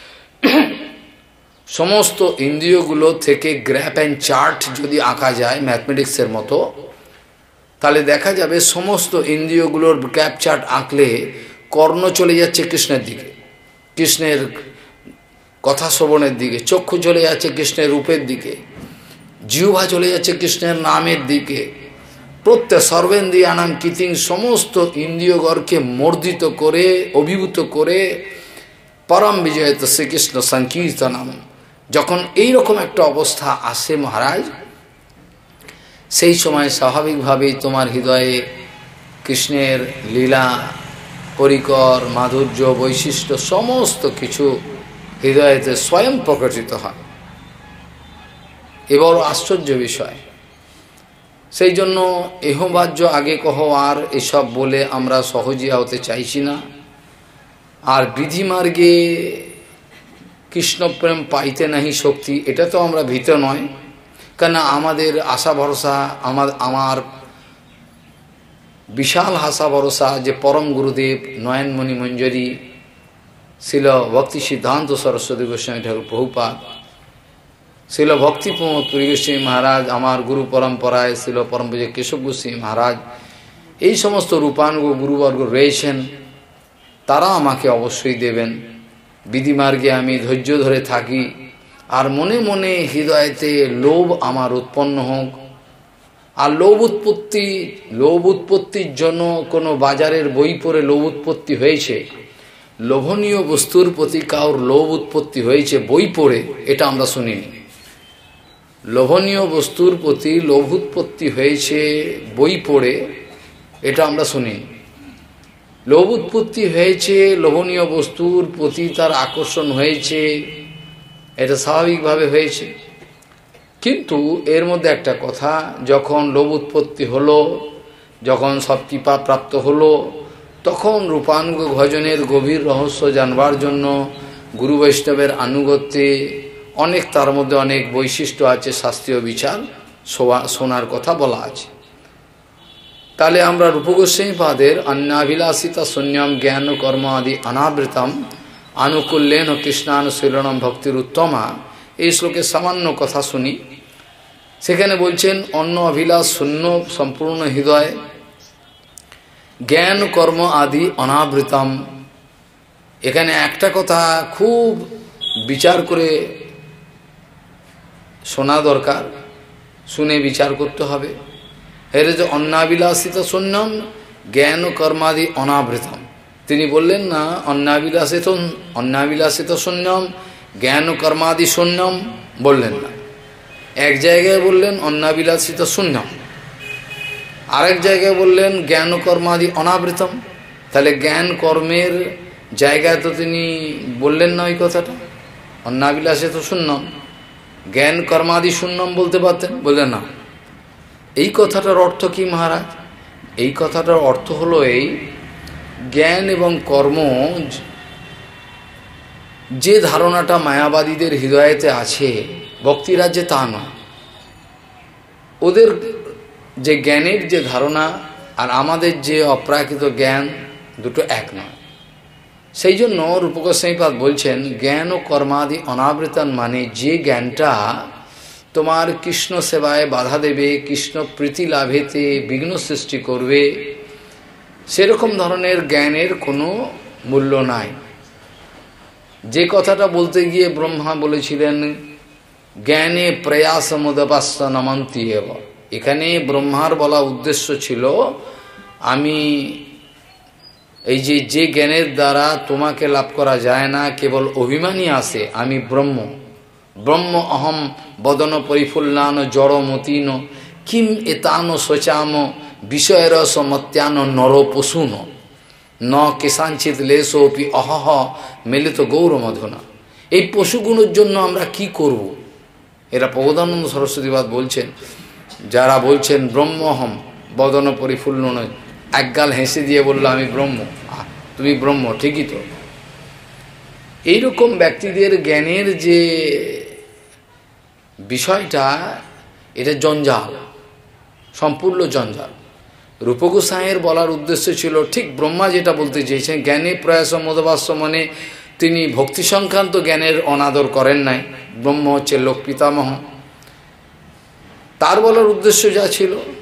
সমস্ত ইন্দ্রিয়গুলো থেকে গ্র্যাপ অ্যান্ড চার্ট যদি আঁকা যায় ম্যাথমেটিক্সের মতো, তাহলে দেখা যাবে সমস্ত ইন্দ্রিয়গুলোর ক্যাপচার্ট আঁকলে কর্ণ চলে যাচ্ছে কৃষ্ণের দিকে, কৃষ্ণের কথা শ্রবণের দিকে, চক্ষু চলে যাচ্ছে কৃষ্ণের রূপের দিকে, জিহ্বা চলে যাচ্ছে কৃষ্ণের নামের দিকে, প্রত্যেক সর্বেন্দ্রিয়ানাম কৃতিং সমস্ত ইন্দ্রিয়গণকে মর্দিত করে অভিভূত করে পরম বিজয়িত শ্রীকৃষ্ণ সংকীর্তনম। যখন এই রকম একটা অবস্থা আসে মহারাজ, সেই সময় স্বাভাবিকভাবেই তোমার হৃদয়ে কৃষ্ণের লীলা পরিকর মাধুর্য বৈশিষ্ট্য সমস্ত কিছু হৃদয়েতে স্বয়ং প্রকটিত হয়। এ বড় আশ্চর্য বিষয়। সেই জন্য এহবাজ্য আগে কহ আর এসব বলে আমরা সহজিয়া হতে চাইছি না। আর বিধিমার্গে কৃষ্ণপ্রেম পাইতে নাহি শক্তি, এটা তো আমরা ভীত নয়, কেন আমাদের আশা ভরসা আমার আমার বিশাল আশা ভরসা যে পরম গুরুদেব নয়নমণি মঞ্জরি শিল ভক্তি সিদ্ধান্ত সরস্বতী গোস্বামী ঠাকুর প্রভুপাদ, শিল ভক্তি প্রমোদ পুরী গোস্বামী মহারাজ, আমার গুরু পরম্পরায় শিল পরম পূজ্য কেশব গোস্বামী মহারাজ, এই সমস্ত রূপানুগ গুরুবর্গ রয়েছেন, তারা আমাকে অবশ্যই দেবেন। বিধিমার্গে আমি ধৈর্য ধরে থাকি, আর মনে মনে হৃদয়তে লোভ আমার উৎপন্ন হোক। আর লোভ উৎপত্তি লোভ উৎপত্তির জন্য কোনো বাজারের বই পড়ে লোভ উৎপত্তি হয়েছে, লোভনীয় বস্তুর প্রতি কাউর লোভ উৎপত্তি হয়েছে বই পড়ে, এটা আমরা শুনিনি। লোভনীয় বস্তুর প্রতি লোভ উৎপত্তি হয়েছে বই পড়ে, এটা আমরা শুনিনি। লোভ উৎপত্তি হয়েছে লোভনীয় বস্তুর প্রতি তার আকর্ষণ হয়েছে, এটা স্বাভাবিকভাবে হয়েছে। কিন্তু এর মধ্যে একটা কথা, যখন লোভ উৎপত্তি হলো, যখন সব কৃপা প্রাপ্ত হলো, তখন রূপানুগ ভজনের গভীর রহস্য জানবার জন্য গুরু বৈষ্ণবের আনুগত্যে অনেক, তার মধ্যে অনেক বৈশিষ্ট্য আছে, শাস্ত্রীয় বিচার শোনার কথা বলা আছে। তাহলে আমরা রূপগোস্বামী পাদের অন্যাভিলাষিতা শূন্যম জ্ঞান কর্ম আদি অনাবৃতম আনুকূল্যেন কৃষ্ণানুশীলনম ভক্তির উত্তমা, এই শ্লোকের সামান্য কথা শুনি। সেখানে বলছেন অন্য অভিলাষ শূন্য সম্পূর্ণ হৃদয়, জ্ঞান কর্ম আদি অনাবৃতম। এখানে একটা কথা খুব বিচার করে শোনা দরকার, শুনে বিচার করতে হবে। এর যে অন্যাবিলাসিত শূন্যম জ্ঞান কর্মাদি অনাবৃতম, তিনি বললেন না অন্যাবিলাসিত অন্যাবিলাসিত শূন্যম জ্ঞান কর্মাদি শূন্যম, বললেন না। এক জায়গায় বললেন অন্যাবিলাসিত শূন্যম, আরেক জায়গায় বললেন জ্ঞান কর্মাদি অনাবৃতম। তাহলে জ্ঞান কর্মের জায়গায় তো তিনি বললেন না ওই কথাটা, অন্যাবিলাসিত শূন্যম, জ্ঞান কর্মাদি শূন্যম বলতে পারতেন, বললেন না। এই কথাটার অর্থ কি মহারাজ? এই কথাটার অর্থ হলো এই, জ্ঞান এবং কর্ম যে ধারণাটা মায়াবাদীদের হৃদয়েতে আছে ভক্তিরাজ্যে, তা নয়। ওদের যে জ্ঞানের যে ধারণা আর আমাদের যে অপ্রাকৃত জ্ঞান, দুটো এক নয়। সেই জন্য রূপগোস্বামীপাদ বলছেন জ্ঞান ও কর্মাদি অনাবৃতন, মানে যে জ্ঞানটা তোমার কৃষ্ণ সেবায় বাধা দেবে, কৃষ্ণ প্রীতি লাভেতে বিঘ্ন সৃষ্টি করবে, সেরকম ধরনের জ্ঞানের কোনো মূল্য নাই। যে কথাটা বলতে গিয়ে ব্রহ্মা বলেছিলেন জ্ঞানে প্রয়াস মুদপাস্য নমন্তি এব, এখানে ব্রহ্মার বলা উদ্দেশ্য ছিল আমি এই যে যে জ্ঞানের দ্বারা তোমাকে লাভ করা যায় না, কেবল অভিমানী আসে, আমি ব্রহ্ম, ব্রহ্ম অহম বদন পরিফুল্লান জড়মতীন কিম এতানো শোচাম বিষয়রস মত্যান নর পশুন ন কেশাঞ্চিত লেশোপি অহহ মিলিত গৌরমধুনা। এই পশুগুণের জন্য আমরা কি করব? এরা প্রবোধানন্দ সরস্বতীবাদ বলছেন, যারা বলছেন ব্রহ্মহম বদন পরিফুল্লন, একগাল হেসে দিয়ে বলল আমি ব্রহ্ম, তুমি ব্রহ্ম, ঠিকই তো। এইরকম ব্যক্তিদের জ্ঞানের যে বিষয়টা, এটা জঞ্জাল, সম্পূর্ণ জঞ্জাল। রূপগোস্বামীর বলার উদ্দেশ্য ছিল ঠিক ব্রহ্মা যেটা বলতে চেয়েছেন, জ্ঞানে প্রয়াস মদবাস্য, মানে তিনি ভক্তি সংক্রান্ত জ্ঞানের অনাদর করেন নাই, ব্রহ্ম হচ্ছে লোক পিতামহ। তার বলার উদ্দেশ্য যা ছিল,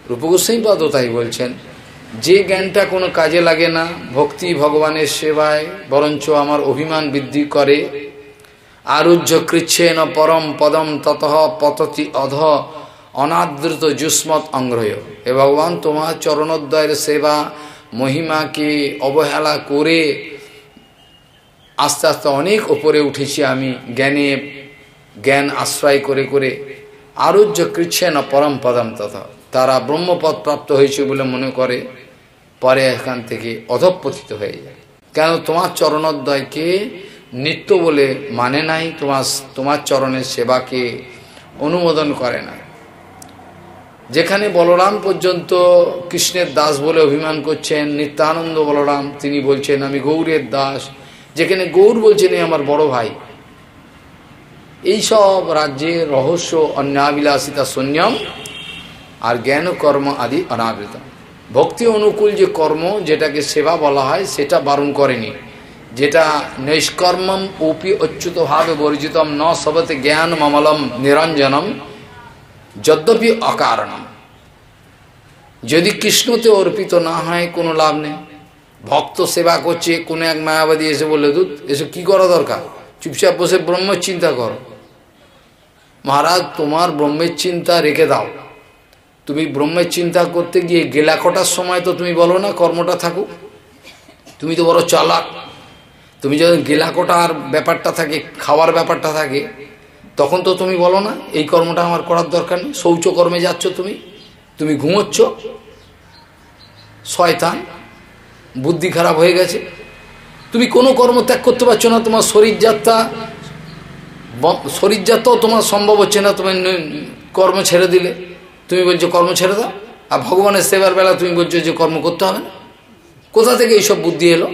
রূপ গোস্বামীপাদও তাই বলছেন, যে জ্ঞানটা কোনো কাজে লাগে না, ভক্তি ভগবানের সেবায় বরঞ্চ আমার অভিমান বৃদ্ধি করে, আরুহ্য কৃচ্ছেন পরম পদম ততঃ পততি অধ অনাদৃত যুষ্মৎ অঙ্গ্রয়। হে ভগবান, তোমার চরণোদ্বয়ের সেবা মহিমাকে অবহেলা করে আস্তে আস্তে অনেক ওপরে উঠেছি আমি, জ্ঞানে জ্ঞান আশ্রয় করে করে। আরুহ্য কৃচ্ছেন পরম পদম তথা, তারা ব্রহ্মপদ প্রাপ্ত হয়েছে বলে মনে করে, পরে এখান থেকে অধঃপতিত হয়ে যায়। কেন? তোমার চরণোদ্বয়কে নিত্য বলে মানে নাই, তোমার তোমার চরণের সেবাকে অনুমোদন করে না। যেখানে বলরাম পর্যন্ত কৃষ্ণের দাস বলে অভিমান করছেন, নিত্যানন্দ বলরাম তিনি বলছেন আমি গৌরের দাস, যেখানে গৌর বলছেন আমার বড় ভাই। এই সব রাজ্যের রহস্য অন্যাবিলাসিতা শূন্যম আর জ্ঞান কর্ম আদি অনাবৃত। ভক্তি অনুকূল যে কর্ম, যেটাকে সেবা বলা হয়, সেটা বারণ করেনি। যেটা নৈষ্কর্মম ওপি অচ্যুত ভাবে বর্জিতম ন সবতে জ্ঞান মমলম নিরঞ্জনম যদ্যপি অকারণম। যদি কৃষ্ণতে অর্পিত না হয় কোনো লাভ নেই। ভক্ত সেবা করছে, কোনো এক মায়াবাদী এসে বললে দুধ এসব কি করা দরকার, চুপচাপ বসে ব্রহ্মের চিন্তা করো। মহারাজ, তোমার ব্রহ্মের চিন্তা রেখে দাও। তুমি ব্রহ্মের চিন্তা করতে গিয়ে গেলা কটার সময় তো তুমি বলো না কর্মটা থাকুক। তুমি তো বড় চালাক। তুমি যখন গেলা কটার ব্যাপারটা থাকে, খাওয়ার ব্যাপারটা থাকে, তখন তো তুমি বলো না এই কর্মটা আমার করার দরকার নেই, শৌচ কর্মে যাচ্ছ তুমি, তুমি ঘুমোচ্ছ। শয়তান, বুদ্ধি খারাপ হয়ে গেছে। তুমি কোনো কর্ম ত্যাগ করতে পারছো না, তোমার শরীরযাত্রা শরীরযাত্রাও তোমার সম্ভব হচ্ছে না, তুমি কর্ম ছেড়ে দিলে। তুমি বলছো কর্ম ছেড়ে দাও, আর ভগবানের সেবার বেলা তুমি বলছো যে কর্ম করতে হবে না। কোথা থেকে এইসব বুদ্ধি এলো?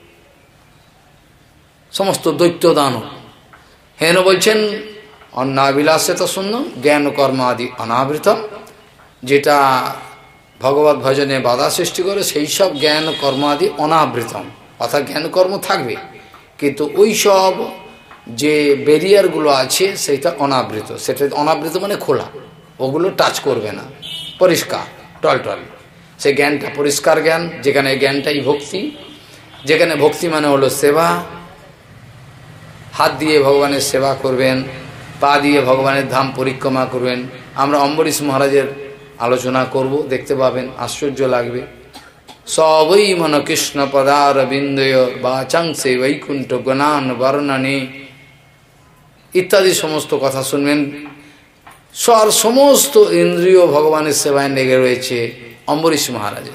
সমস্ত দৈত্য দানব। হেন বলছেন অন্যাবিলাসে তো শূন্য জ্ঞান কর্ম আদি অনাবৃতম, যেটা ভগবত ভজনে বাধা সৃষ্টি করে, সেই সব জ্ঞান কর্ম আদি অনাবৃতম, অর্থাৎ জ্ঞান কর্ম থাকবে, কিন্তু ওই সব যে ব্যারিয়ারগুলো আছে সেটা অনাবৃত। সেটা অনাবৃত মানে খোলা, ওগুলো টাচ করবে না, পরিষ্কার টলটল। সে জ্ঞানটা পরিষ্কার জ্ঞান, যেখানে জ্ঞানটাই ভক্তি, যেখানে ভক্তি মানে হলো সেবা। হাত দিয়ে ভগবানের সেবা করবেন, পা দিয়ে ভগবানের ধাম পরিক্রমা করবেন। আমরা অম্বরীশ মহারাজের আলোচনা করব, দেখতে পাবেন, আশ্চর্য লাগবে। সবই মন কৃষ্ণ পদার বিন্দয় বাচাংসে বৈকুণ্ঠ গণান বর্ণনে ইত্যাদি সমস্ত কথা শুনবেন। স্বর সমস্ত ইন্দ্রিয় ভগবানের সেবায় লেগে রয়েছে অম্বরীশ মহারাজের।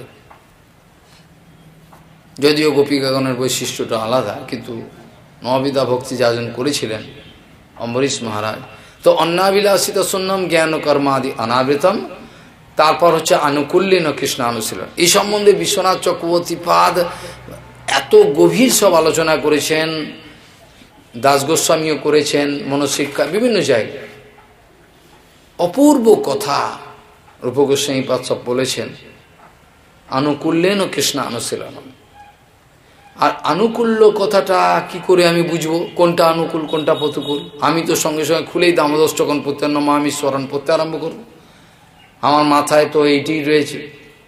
যদিও গোপিকাগণের বৈশিষ্ট্যটা আলাদা, কিন্তু নববিধা ভক্তি যাজন করেছিলেন অম্বরীশ মহারাজ। তো অন্যাবিলাসিত শূন্যম জ্ঞান কর্মাদি অনাবৃতম। তারপর হচ্ছে আনুকূল্যেন কৃষ্ণ অনুশীলন। এই সম্বন্ধে বিশ্বনাথ চক্রবর্তী পাদ এত গভীর সব আলোচনা করেছেন, দাস গোস্বামীও করেছেন, মনশিক্ষা বিভিন্ন জায়গায় অপূর্ব কথা রূপ গোস্বামী পাদ সব বলেছেন। আনুকূল্যেন কৃষ্ণ অনুশীলনম। আর আনুকূল্য কথাটা কি করে আমি বুঝবো কোনটা অনুকূল কোনটা প্রতিকূল? আমি তো সঙ্গে সঙ্গে খুলেই দামোদষ্টকন প্রত্যন্ন মামি স্মরণ করতে আরম্ভ করব। আমার মাথায় তো এইটিই রয়েছে।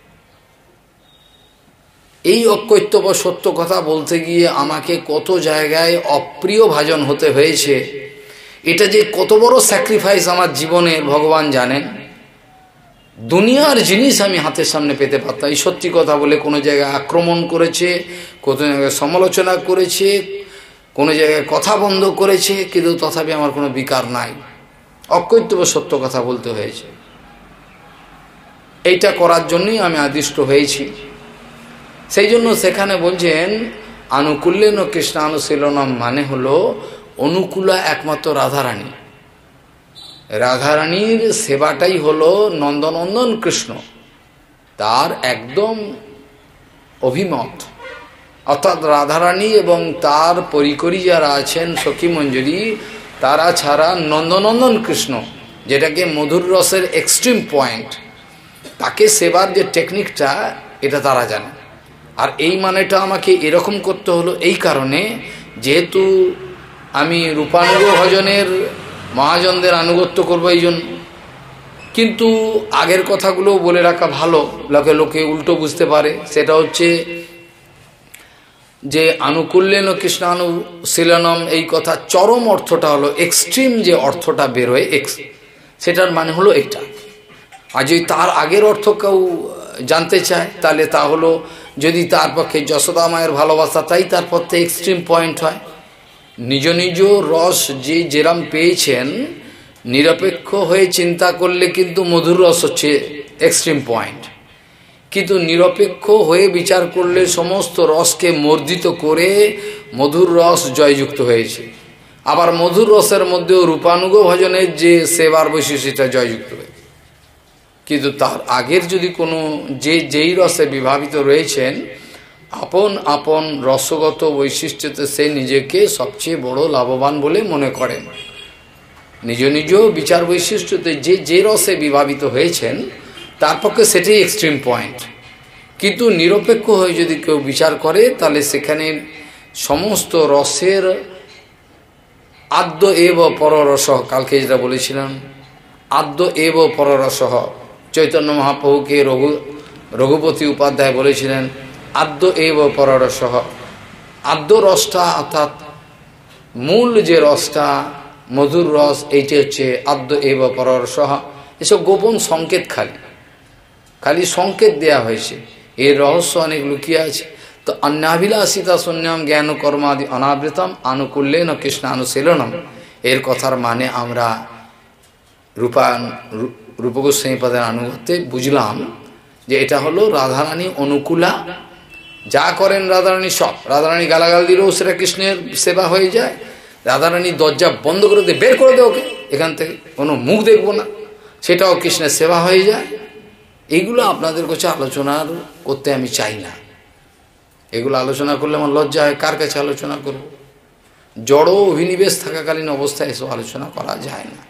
এই অকৈত্য বা সত্য কথা বলতে গিয়ে আমাকে কত জায়গায় অপ্রিয় ভাজন হতে হয়েছে। এটা যে কত বড় স্যাক্রিফাইস আমার জীবনে ভগবান জানেন। দুনিয়ার জিনিস আমি হাতের সামনে পেতে পারতাম, এই সত্যি কথা বলে। কোনো জায়গায় আক্রমণ করেছে, কোনো জায়গায় সমালোচনা করেছে, কোনো জায়গায় কথা বন্ধ করেছে, কিন্তু তথাপি আমার কোনো বিকার নাই। অকৈত্য বা সত্য কথা বলতে হয়েছে। এইটা করার জন্যই আমি আদিষ্ট হয়েছি। সেই জন্য সেখানে বলছেন আনুকূল্যেন কৃষ্ণানুশীলনম, মানে হলো অনুকূলা একমাত্র রাধারানী। রাধারানীর সেবাটাই হলো নন্দনন্দন কৃষ্ণ, তার একদম অভিমত। অর্থাৎ রাধারানী এবং তার পরিকরী যারা আছেন সখী মঞ্জুরি, তারা ছাড়া নন্দনন্দন কৃষ্ণ, যেটাকে মধুর রসের এক্সট্রিম পয়েন্ট, তাকে সেবার যে টেকনিকটা এটা তারা জানে। আর এই মানেটা আমাকে এরকম করতে হলো এই কারণে, যেহেতু আমি রূপানুগ ভজনের মহাজনদের আনুগত্য করবো, এই জন্য কিন্তু আগের কথাগুলো বলে রাখা ভালো, লোকে লোকে উল্টো বুঝতে পারে। সেটা হচ্ছে যে আনুকূল্যেন কৃষ্ণানুশীলনম, এই কথা চরম অর্থটা হলো, এক্সট্রিম যে অর্থটা বেরোয় এক্স, সেটার মানে হলো এটা। আর যদি তার আগের অর্থ কেউ জানতে চায় তাহলে তা হলো, যদি তার পক্ষে যশোদা মায়ের ভালোবাসা, তাই তার পক্ষে এক্সট্রিম পয়েন্ট হয়। নিজ নিজ রস যে যেরাম পেয়েছেন, নিরপেক্ষ হয়ে চিন্তা করলে কিন্তু মধুর রস হচ্ছে এক্সট্রিম পয়েন্ট। কিন্তু নিরপেক্ষ হয়ে বিচার করলে সমস্ত রসকে মর্জিত করে মধুর রস জয়যুক্ত হয়েছে। আবার মধুর রসের মধ্যেও রূপানুগ ভজনের যে সেবার বৈশিষ্ট্য, সেটা জয়যুক্ত হয়েছে। কিন্তু তার আগের যদি কোনো যে যেই রসে বিভাবিত রয়েছেন, আপন আপন রসগত বৈশিষ্ট্যতে সে নিজেকে সবচেয়ে বড় লাভবান বলে মনে করেন। নিজ নিজ বিচার বৈশিষ্ট্যতে যে যে রসে বিভাবিত হয়েছেন, তার পক্ষে সেটাই এক্সট্রিম পয়েন্ট। কিন্তু নিরপেক্ষ হয়ে যদি কেউ বিচার করে, তাহলে সেখানে সমস্ত রসের আদ্য এব পররস, কালকে যেটা বলেছিলাম, আদ্য এব পররস, চৈতন্য মহাপ্রভুকে রঘু রঘুপতি উপাধ্যায় বলেছিলেন, আদ্য এব পররস। আদ্য রসটা অর্থাৎ মূল যে রসটা, মধুর রস, এইটি হচ্ছে আদ্য এব পররস। এসব গোপন সংকেত, খালি খালি সংকেত দেয়া হয়েছে, এর রহস্য অনেক লুকিয়ে আছে। তো অন্যাভিলাষিতা শূন্যম জ্ঞান কর্মাদি অনাবৃতম আনুকূল্যেন কৃষ্ণানুশীলনম, এর কথার মানে আমরা রূপায়ণ রূপগোস্বামীপদের আনুগত্যে বুঝলাম যে এটা হলো রাধারানী অনুকূলা, যা করেন রাধারানী সব। রাধারানী গালাগাল দিলেও সেটা কৃষ্ণের সেবা হয়ে যায়। রাধারানী দরজা বন্ধ করে দিয়ে বের করে দেয় ওকে এখান থেকে, কোনো মুখ দেখবো না, সেটাও কৃষ্ণের সেবা হয়ে যায়। এইগুলো আপনাদের কাছে আলোচনা করতে আমি চাই না। এগুলো আলোচনা করলে আমার লজ্জা হয়, কার কাছে আলোচনা করব? জড় অভিনিবেশ থাকাকালীন অবস্থায় এসব আলোচনা করা যায় না।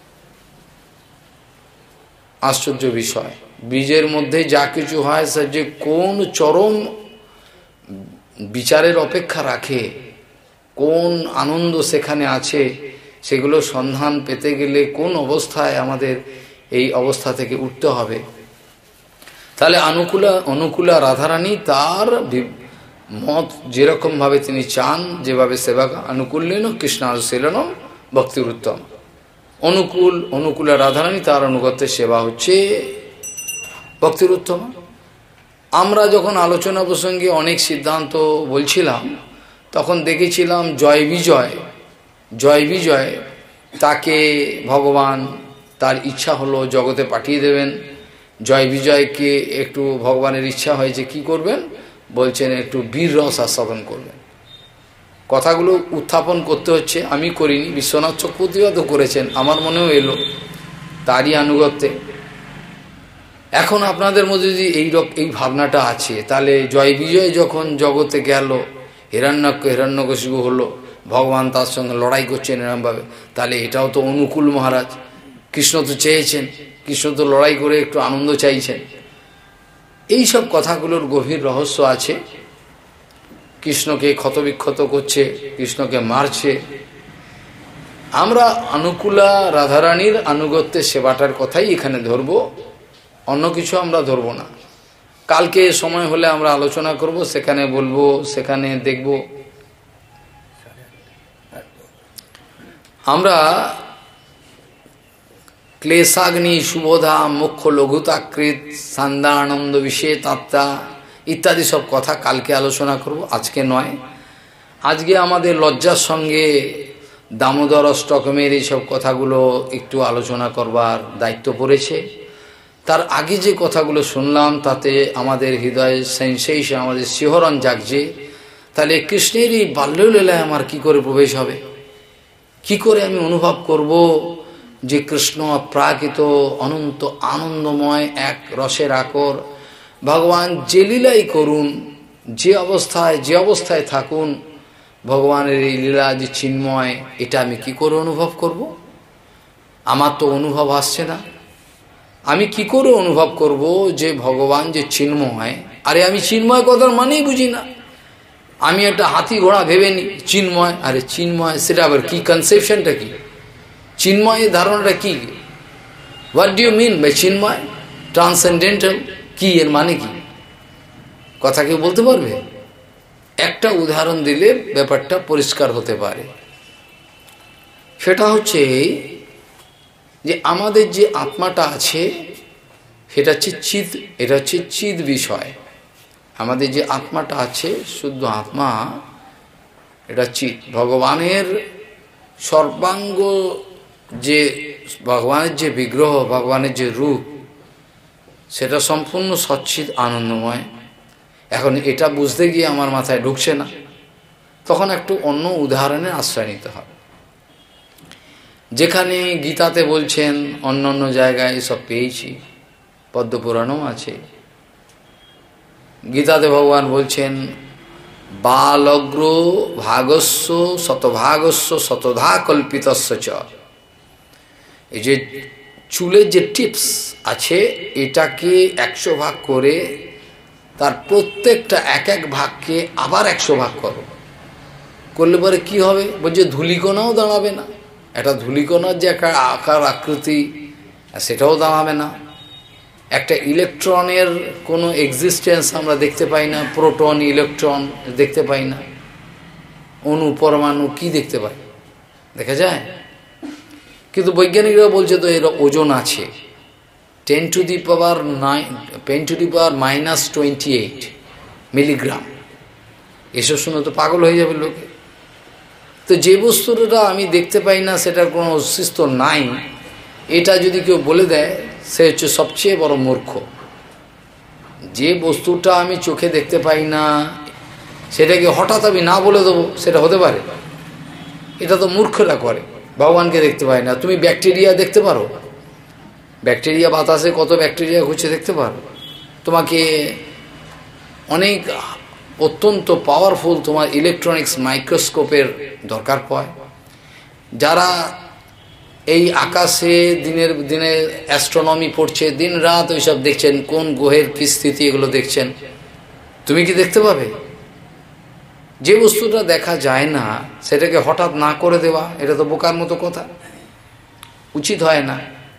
আশ্চর্য বিষয়, বীজের মধ্যে যা কিছু হয় সে যে কোন চরম বিচারের অপেক্ষা রাখে, কোন আনন্দ সেখানে আছে, সেগুলো সন্ধান পেতে গেলে কোন অবস্থায় আমাদের এই অবস্থা থেকে উঠতে হবে। তাহলে অনুকূলা অনুকূলা রাধারানী তার মত যেরকমভাবে তিনি চান, যেভাবে সেবা আনুকূল্যেন কৃষ্ণানুশীলনম ভক্তির উত্তম। অনুকূল অনুকূলা রাধারানী তার অনুগত্যের সেবা হচ্ছে ভক্তির উত্তম। আমরা যখন আলোচনা প্রসঙ্গে অনেক সিদ্ধান্ত বলছিলাম, তখন দেখেছিলাম জয় বিজয় জয় বিজয় তাকে ভগবান তার ইচ্ছা হলো জগতে পাঠিয়ে দেবেন। জয় বিজয়কে একটু ভগবানের ইচ্ছা হয়েছে, কি করবেন? বলছেন একটু বীর রস আস্বাদন করবেন। কথাগুলো উত্থাপন করতে হচ্ছে, আমি করিনি, বিশ্বনাথ চক্রবর্তীও তো করেছেন, আমার মনেও এলো তারই আনুগত্যে। এখন আপনাদের মধ্যে যদি এই রক এই ভাবনাটা আছে, তাহলে জয় বিজয় যখন জগতে গেল, হিরণ্যক্ষ হিরণ্যকশিপু হলো, ভগবান তার সঙ্গে লড়াই করছেন এরমভাবে, তাহলে এটাও তো অনুকূল মহারাজ। কৃষ্ণ তো চেয়েছেন, কৃষ্ণ তো লড়াই করে একটু আনন্দ চাইছেন। এই সব কথাগুলোর গভীর রহস্য আছে। কৃষ্ণকে ক্ষতবিক্ষত করছে, কৃষ্ণকে মারছে। আমরা অনুকূলা রাধারানীর আনুগত্যের সেবাটার কথাই এখানে ধরব, অন্য কিছু আমরা ধরব না। কালকে সময় হলে আমরা আলোচনা করব, সেখানে বলবো, সেখানে দেখব। আমরা ক্লেশাগ্নি সুবোধা মোক্ষ লঘুতাকৃত সান্দানন্দ বিশেষ আত্মা ইত্যাদি সব কথা কালকে আলোচনা করব, আজকে নয়। আজকে আমাদের লজ্জার সঙ্গে দামোদর অষ্টকমের এইসব কথাগুলো একটু আলোচনা করবার দায়িত্ব পড়েছে। তার আগে যে কথাগুলো শুনলাম তাতে আমাদের হৃদয়ে সেন্সেশন, আমাদের শিহরণ জাগছে। তাহলে কৃষ্ণের এই বাল্যলীলায় আমার কি করে প্রবেশ হবে, কি করে আমি অনুভব করব যে কৃষ্ণ প্রাকৃত অনন্ত আনন্দময় এক রসের আকর। ভগবান যে লীলাই করুন, যে অবস্থায় যে অবস্থায় থাকুন, ভগবানের এই লীলা যে চিন্ময়, এটা আমি কি করে অনুভব করব? আমার তো অনুভব আসছে না। আমি কি করে অনুভব করব যে ভগবান যে চিন্ময়? আরে আমি চিন্ময় কথার মানেই বুঝি না। আমি একটা হাতি ঘোড়া ভেবে নি চিন্ময়, আরে চিন্ময় সেটা আবার কি, কনসেপশনটা কি, চিন্ময়ের ধারণাটা কি? What do you mean by Chinmay, transcendental, কি এর মানে কি? কথা কেউ বলতে পারবে? একটা উদাহরণ দিলে ব্যাপারটা পরিষ্কার হতে পারে। সেটা হচ্ছে যে আমাদের যে আত্মাটা আছে সেটা হচ্ছে চিৎ, এটা হচ্ছে চিৎ বিষয়। আমাদের যে আত্মাটা আছে, শুদ্ধ আত্মা, এটা চিৎ। ভগবানের সর্বাঙ্গ, যে ভগবানের যে বিগ্রহ, ভগবানের যে রূপ, সেটা সম্পূর্ণ সচ্চিৎ আনন্দময়। এখন এটা বুঝতে গিয়ে আমার মাথায় ঢুকছে না, তখন একটু অন্য উদাহরণের আশ্রয় নিতে হবে। যেখানে গীতাতে বলছেন, অন্য অন্য জায়গায় এসব পেয়েছি, পদ্মপুরাণও আছে। গীতাতে ভগবান বলছেন, বালগ্র ভাগস্য শতভাগস্য শতধা কল্পিতস্য চ। এই যে চুলের যে টিপস আছে, এটাকে একশো ভাগ করে তার প্রত্যেকটা এক এক ভাগকে আবার একশো ভাগ করো, করলে পরে কি হবে? বলছে ধূলিকণাও দাঁড়াবে না। একটা ধূলিকণার যে একটা আকার আকৃতি, সেটাও দাঁড়াবে না। একটা ইলেকট্রনের কোনো এক্সিস্টেন্স আমরা দেখতে পাই না, প্রোটন ইলেকট্রন দেখতে পাই না, অণু পরমাণু কি দেখতে পাই? দেখা যায়? কিন্তু বৈজ্ঞানিকরা বলছে তো এর ওজন আছে ten to the power nine ten to the power minus twenty eight milligram. এসব শুনে তো পাগল হয়ে যাবে লোকে। তো যে বস্তুটা আমি দেখতে পাই না, সেটার কোনো অস্তিত্ব নাই, এটা যদি কেউ বলে দেয়, সে হচ্ছে সবচেয়ে বড় মূর্খ। যে বস্তুটা আমি চোখে দেখতে পাই না, সেটাকে হঠাৎ আমি না বলে দেবো, সেটা হতে পারে? এটা তো মূর্খরা করে। ভগবানকে দেখতে পাই না, তুমি ব্যাকটেরিয়া দেখতে পারো? ব্যাকটেরিয়া, বাতাসে কত ব্যাকটেরিয়া ঘুরছে দেখতে পারো? তোমাকে অনেক অত্যন্ত পাওয়ারফুল তোমার ইলেকট্রনিক্স মাইক্রোস্কোপের দরকার পড়ে। যারা এই আকাশে দিনের দিনে অ্যাস্ট্রোনমি পড়ছে, দিন রাত ওইসব দেখছেন, কোন গ্রহের কী স্থিতি, এগুলো দেখছেন, তুমি কি দেখতে পাবে? যে বস্তুটা দেখা যায় না, সেটাকে হঠাৎ না করে দেওয়া, এটা তো বোকার মতো কথা, উচিত হয় না।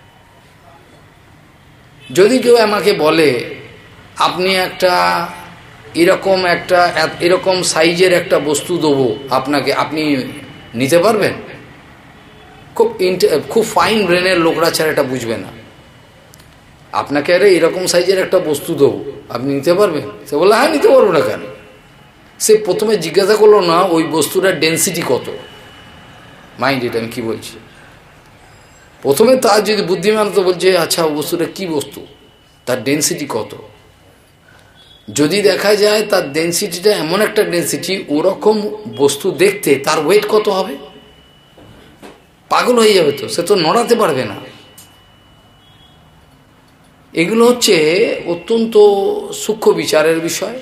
যদি কেউ আমাকে বলে আপনি একটা এরকম একটা এরকম সাইজের একটা বস্তু দেবো আপনাকে, আপনি নিতে পারবেন? খুব খুব ফাইন ব্রেনের লোকরা ছাড়া এটা বুঝবে না। আপনাকে আরে এরকম সাইজের একটা বস্তু দেবো, আপনি নিতে পারবেন? সে বললো হ্যাঁ নিতে পারবো না কেন? সে প্রথমে জিজ্ঞাসা করলো না ওই বস্তুটার ডেন্সিটি কত। মাইন্ড, এটা আমি কী বলছি, প্রথমে তার যদি বুদ্ধিমান তো বলছে আচ্ছা বস্তুটা কী বস্তু, তার ডেন্সিটি কত। যদি দেখা যায় তার ডেন্সিটিটা এমন একটা ডেন্সিটি, ওরকম বস্তু দেখতে তার ওয়েট কত হবে, পাগল হয়ে যাবে তো, সে তো নড়াতে পারবে না। এগুলো হচ্ছে অত্যন্ত সূক্ষ্ম বিচারের বিষয়।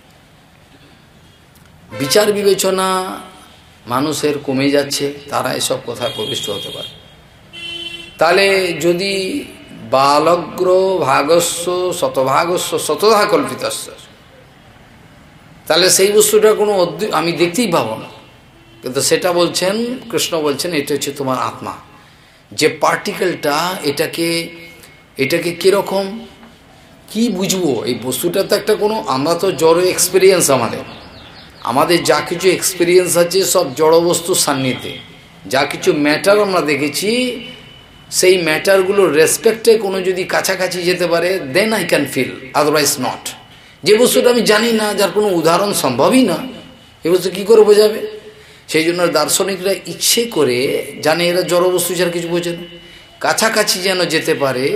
বিচার বিবেচনা মানুষের কমে যাচ্ছে, তারা এসব কথায় প্রবিষ্ট হতে পারে। তাহলে যদি বালগ্র ভাগস্য শতভাগস্য শতধা কল্পিতস্য, তাহলে সেই বস্তুটা কোনো আমি দেখতেই পাবো না। কিন্তু সেটা বলছেন কৃষ্ণ, বলছেন এটা হচ্ছে তোমার আত্মা, যে পার্টিকেলটা, এটাকে এটাকে কীরকম কি বুঝবো? এই বস্তুটা তো একটা কোনো, আমরা তো জড় এক্সপিরিয়েন্স, আমাদের আমাদের যা কিছু এক্সপিরিয়েন্স আছে সব জড় বস্তুর সান্নিধ্যে। যা কিছু ম্যাটার আমরা দেখেছি, সেই ম্যাটারগুলোর রেসপেক্টে কোনো যদি কাছাকাছি যেতে পারে, then I can feel, otherwise not. যে বস্তুটা আমি জানি না, যার কোনো উদাহরণ সম্ভবই না, এ বস্তু কী করে বোঝাবে? সেই জন্য দার্শনিকরা ইচ্ছে করে জানে এরা জড় বস্তু ছাড়া কিছু বোঝে না, কাছাকাছি যেন যেতে পারে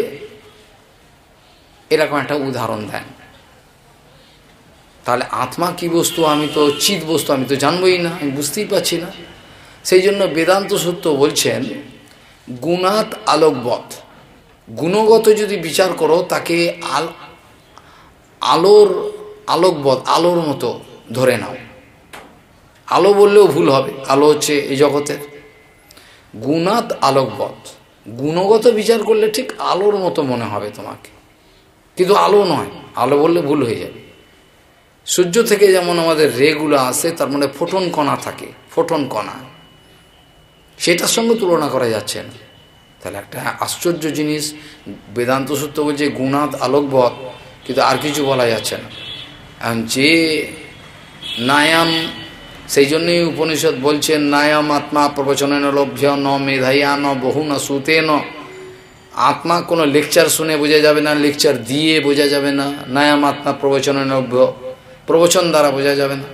এরকম একটা উদাহরণ দেন। তাহলে আত্মা কি বস্তু, আমি তো চিৎ বস্তু, আমি তো জানবই না, আমি বুঝতেই পারছি না। সেই জন্য বেদান্ত সূত্র বলছেন গুণাত আলোকবৎ, গুণগত যদি বিচার করো তাকে আল আলোর আলোকবৎ, আলোর মতো ধরে নাও। আলো বললেও ভুল হবে, আলো হচ্ছে এই জগতের। গুণাত আলোকবৎ, গুণগত বিচার করলে ঠিক আলোর মতো মনে হবে তোমাকে, কিন্তু আলো নয়, আলো বললে ভুল হয়ে যাবে। সূর্য থেকে যেমন আমাদের রেগুলো আসে, তার মানে ফোটন কণা থাকে, ফোটন কণা, সেটার সঙ্গে তুলনা করা যাচ্ছে না। তাহলে একটা আশ্চর্য জিনিস। বেদান্ত সূত্র বলছে গুণাৎ আলোকবৎ, কিন্তু আর কিছু বলা যাচ্ছে না। এখন যে নায়াম, সেই জন্যই উপনিষদ বলছেন নায়াম আত্মা প্রবচনেন লভ্য ন মেধাইয়া ন বহু ন সুতে ন। আত্মা কোনো লেকচার শুনে বোঝা যাবে না, লেকচার দিয়ে বোঝা যাবে না। নায়াম আত্মা প্রবচনেন লভ্য, প্রবচন দ্বারা বোঝা যাবে না।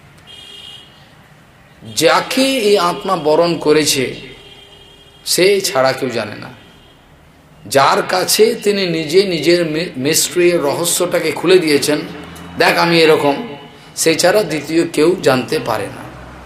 যাকে এই আত্মা বরণ করেছে সে ছাড়া কেউ জানে না। যার কাছে তিনি নিজে নিজের মিস্ট্রি রহস্যটাকে খুলে দিয়েছেন, দেখ আমি এরকম, সে ছাড়া দ্বিতীয় কেউ জানতে পারে না।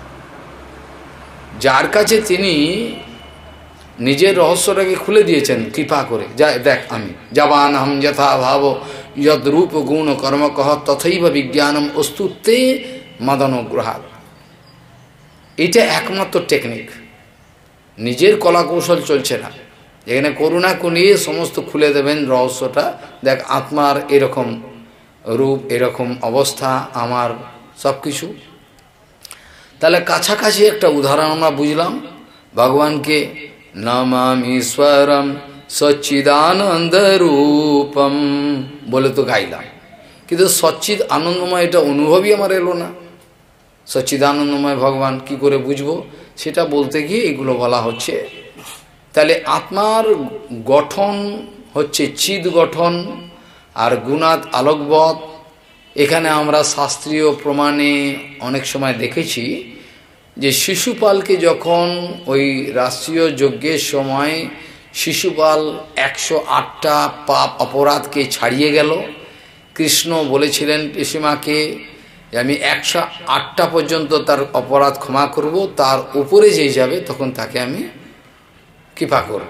যার কাছে তিনি নিজের রহস্যটাকে খুলে দিয়েছেন কৃপা করে, যা দেখ আমি জবান হম যথা ভাব যদ রূপ গুণ কর্ম কহ তথৈব বিজ্ঞানম অস্তুতে মদনুগ্রহাৎ। এটা একমাত্র টেকনিক। নিজের কলা কৌশল চলছে না, এখানে করুণা নিয়ে সমস্ত খুলে দেবেন রহস্যটা। দেখ আত্মার এরকম রূপ, এরকম অবস্থা, আমার সব কিছু। তাহলে কাছাকাছি একটা উদাহরণ আমরা বুঝলাম। ভগবানকে নমামি ঈশ্বরম সচ্চিদানন্দ রূপম বলে তো গাইলাম, কিন্তু সচ্চিদ আনন্দময় এটা অনুভবই আমার এলো না। সচ্চিদানন্দময় ভগবান কি করে বুঝবো, সেটা বলতে গিয়ে এগুলো বলা হচ্ছে। তাহলে আত্মার গঠন হচ্ছে চিদ গঠন আর গুণাৎ আলোকবৎ। এখানে আমরা শাস্ত্রীয় প্রমাণে অনেক সময় দেখেছি যে শিশুপালকে যখন ওই রাষ্ট্রীয় যজ্ঞের সময় শিশুপাল একশো আটটা পাপ অপরাধকে ছাড়িয়ে গেল। কৃষ্ণ বলেছিলেন পিসিমাকে যে আমি একশো আটটা পর্যন্ত তার অপরাধ ক্ষমা করব, তার উপরে যে যাবে তখন তাকে আমি কৃপা করব।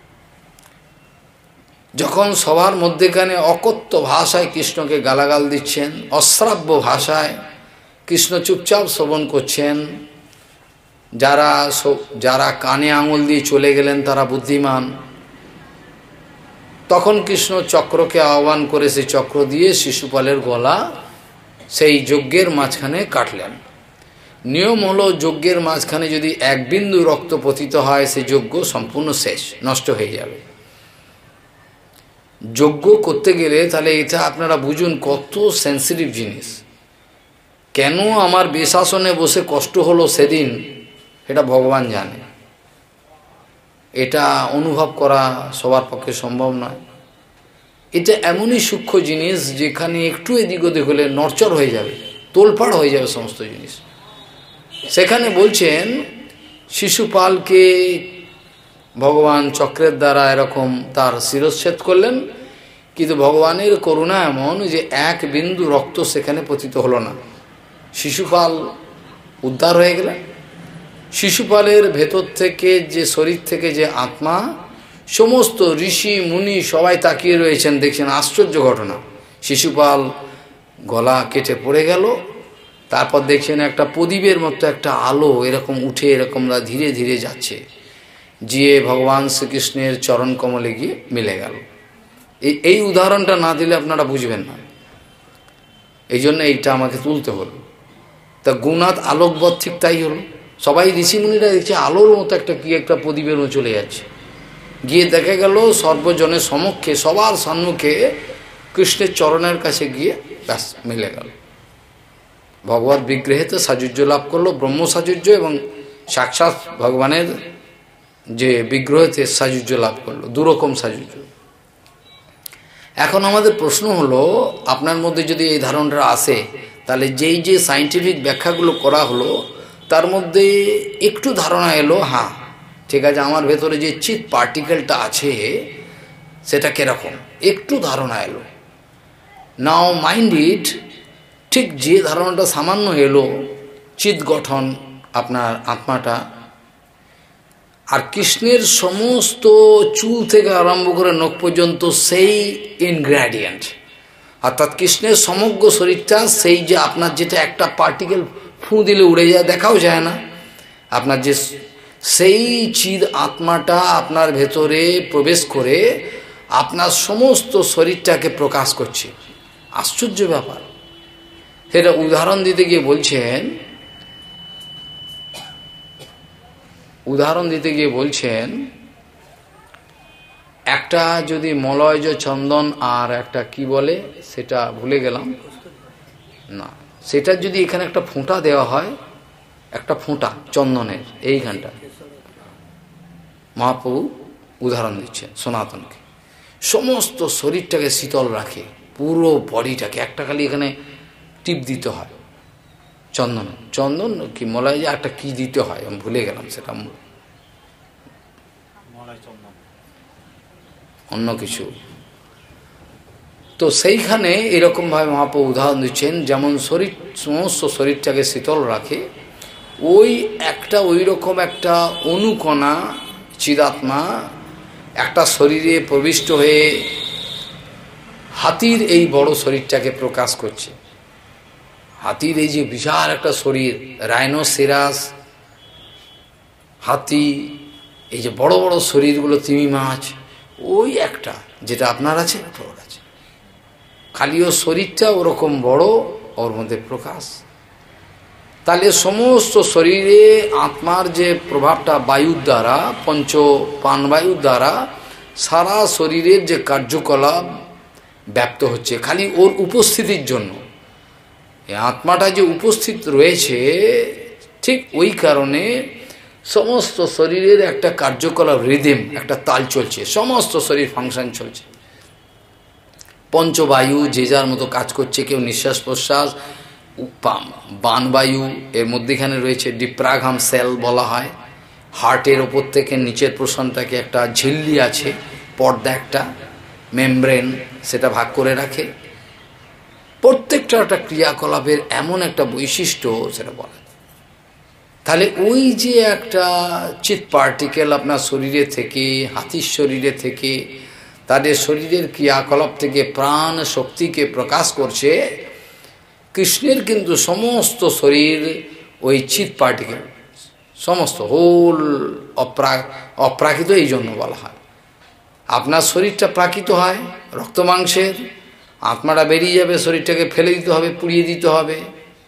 যখন সবার মধ্যেখানে অকথ্য ভাষায় কৃষ্ণকে গালাগাল দিচ্ছেন, অশ্রাব্য ভাষায় কৃষ্ণ চুপচাপ শ্রবণ করছেন, যারা যারা কানে আঙুল দিয়ে চলে গেলেন তারা বুদ্ধিমান, তখন কৃষ্ণ চক্রকে আহ্বান করে সেই চক্র দিয়ে শিশুপালের গলা সেই যজ্ঞের মাঝখানে কাটলেন। নিয়ম হলো যজ্ঞের মাঝখানে যদি এক বিন্দু রক্ত পতিত হয় সেই যজ্ঞ সম্পূর্ণ শেষ, নষ্ট হয়ে যাবে। যজ্ঞ করতে গেলে তাহলে এটা আপনারা বুঝুন কত সেন্সিটিভ জিনিস। কেন আমার বেশাসনে বসে কষ্ট হলো সেদিন, এটা ভগবান জানে। এটা অনুভব করা সবার পক্ষে সম্ভব নয়। এটা এমনই সূক্ষ্ম জিনিস যেখানে একটু এদিক ওদিক হলে নড়চড় হয়ে যাবে, তোলপাড় হয়ে যাবে সমস্ত জিনিস। সেখানে বলছেন শিশুপালকে ভগবান চক্রের দ্বারা এরকম তার শিরচ্ছেদ করলেন, কিন্তু ভগবানের করুণা এমন যে এক বিন্দু রক্ত সেখানে পতিত হলো না। শিশুপাল উদ্ধার হয়ে গেলেন। শিশুপালের ভেতর থেকে যে শরীর থেকে যে আত্মা, সমস্ত ঋষি মুনি সবাই তাকিয়ে রয়েছেন, দেখছেন আশ্চর্য ঘটনা। শিশুপাল গলা কেটে পড়ে গেল, তারপর দেখছেন একটা প্রদীপের মতো একটা আলো এরকম উঠে এরকম ধীরে ধীরে যাচ্ছে, গিয়ে ভগবান শ্রীকৃষ্ণের চরণ কমলে গিয়ে মিলে গেল। এই এই উদাহরণটা না দিলে আপনারা বুঝবেন না, এই জন্য এইটা আমাকে তুলতে হলো। তা গুণাৎ আলোকবৎ ঠিক তাই হলো। সবাই ঋষিমুনিরা দেখছে আলোর মতো একটা কি একটা প্রদীপের মতো চলে যাচ্ছে, গিয়ে দেখা গেল সর্বজনের সমক্ষে সবার সম্মুখে কৃষ্ণের চরণের কাছে গিয়ে ব্যাস মিলে গেল। ভগবত বিগ্রহেতে সাযুজ্য লাভ করলো, ব্রহ্ম সাযুজ্য, এবং সাক্ষাৎ ভগবানের যে বিগ্রহেতে সাযুজ্য লাভ করলো, দুরকম সাযুজ্য। এখন আমাদের প্রশ্ন হলো, আপনার মধ্যে যদি এই ধারণাটা আসে, তাহলে যেই যে সায়েন্টিফিক ব্যাখ্যাগুলো করা হলো তার মধ্যে একটু ধারণা এলো, হ্যাঁ ঠিক আছে, আমার ভেতরে যে চিৎ পার্টিকেলটা আছে সেটা কিরকম একটু ধারণা এলো। নাও মাইন্ড ইট, ঠিক যে ধারণাটা সামান্য এলো, চিৎ গঠন আপনার আত্মাটা, আর কৃষ্ণের সমস্ত চুল থেকে আরম্ভ করে নখ পর্যন্ত সেই ইনগ্রেডিয়েন্ট, অর্থাৎ কৃষ্ণের সমগ্র শরীরটা সেই যে আপনার যেটা একটা পার্টিকেল ফু দিলে উড়ে যায়, দেখাও যায় না, আপনার যে সেই চিদ আত্মাটা আপনার ভেতরে প্রবেশ করে আপনার সমস্ত শরীরটাকে প্রকাশ করছে। আশ্চর্য ব্যাপার। সেটা উদাহরণ দিতে গিয়ে বলছেন, উদাহরণ দিতে গিয়ে বলছেন একটা যদি মলয়জ চন্দন আর একটা কি বলে সেটা ভুলে গেলাম না, সেটা যদি এখানে একটা ফোঁটা দেওয়া হয়, একটা ফোঁটা চন্দনের এইখানটা, মহাপ্রভু উদাহরণ দিচ্ছেন সনাতনকে, সমস্ত শরীরটাকে শীতল রাখে, পুরো বডিটাকে, একটা খালি এখানে টিপ দিতে হয় চন্দন, চন্দন কি মলয় যে একটা কি দিতে হয় আমি ভুলে গেলাম, সেটা অন্য কিছু। তো সেইখানে এরকমভাবে মহাপ্রভু উদাহরণ দিচ্ছেন, যেমন শরীর সমস্ত শরীরটাকে শীতল রাখে, ওই একটা ওই রকম একটা অনুকণা চিদাত্মা একটা শরীরে প্রবিষ্ট হয়ে হাতির এই বড় শরীরটাকে প্রকাশ করছে। হাতির এই যে বিশাল একটা শরীর, রাইনোসেরাস হাতি, এই যে বড় বড় শরীরগুলো, তিমি মাছ, ওই একটা যেটা আপনার আছে ওর আছে, খালি ও শরীরটা ওরকম বড়, ওর মধ্যে প্রকাশ। তাহলে সমস্ত শরীরে আত্মার যে প্রভাবটা বায়ুর দ্বারা, পঞ্চ প্রাণবায়ুর দ্বারা সারা শরীরের যে কার্যকলাপ ব্যাপ্ত হচ্ছে খালি ওর উপস্থিতির জন্য। এই আত্মাটা যে উপস্থিত রয়েছে, ঠিক ওই কারণে সমস্ত শরীরের একটা কার্যকলাপ, রিদিম, একটা তাল চলছে, সমস্ত শরীর ফাংশন চলছে। পঞ্চবায়ু যে যার মতো কাজ করছে, কেউ নিঃশ্বাস প্রশ্বাস, বানবায়ু, এর মধ্যেখানে রয়েছে ডিপ্রাঘাম সেল বলা হয়, হার্টের ওপর থেকে নিচের পোর্শনটাকে একটা ঝিল্লি আছে, পর্দা একটা মেমব্রেন, সেটা ভাগ করে রাখে। প্রত্যেকটা একটা ক্রিয়াকলাপের এমন একটা বৈশিষ্ট্য সেটা বলে। তাহলে ওই যে একটা চিৎ পার্টিকেল আপনার শরীরে থেকে, হাতির শরীরে থেকে, তাদের শরীরের ক্রিয়াকলাপ থেকে প্রাণ শক্তিকে প্রকাশ করছে। কৃষ্ণের কিন্তু সমস্ত শরীর ওই চিৎ পার্টিকেল, সমস্ত হোল অপ্রা অপ্রাকৃত এই জন্য বলা হয়। আপনার শরীরটা প্রাকৃত হয় রক্ত মাংসের, আত্মাটা বেরিয়ে যাবে, শরীরটাকে ফেলে দিতে হবে, পুড়িয়ে দিতে হবে।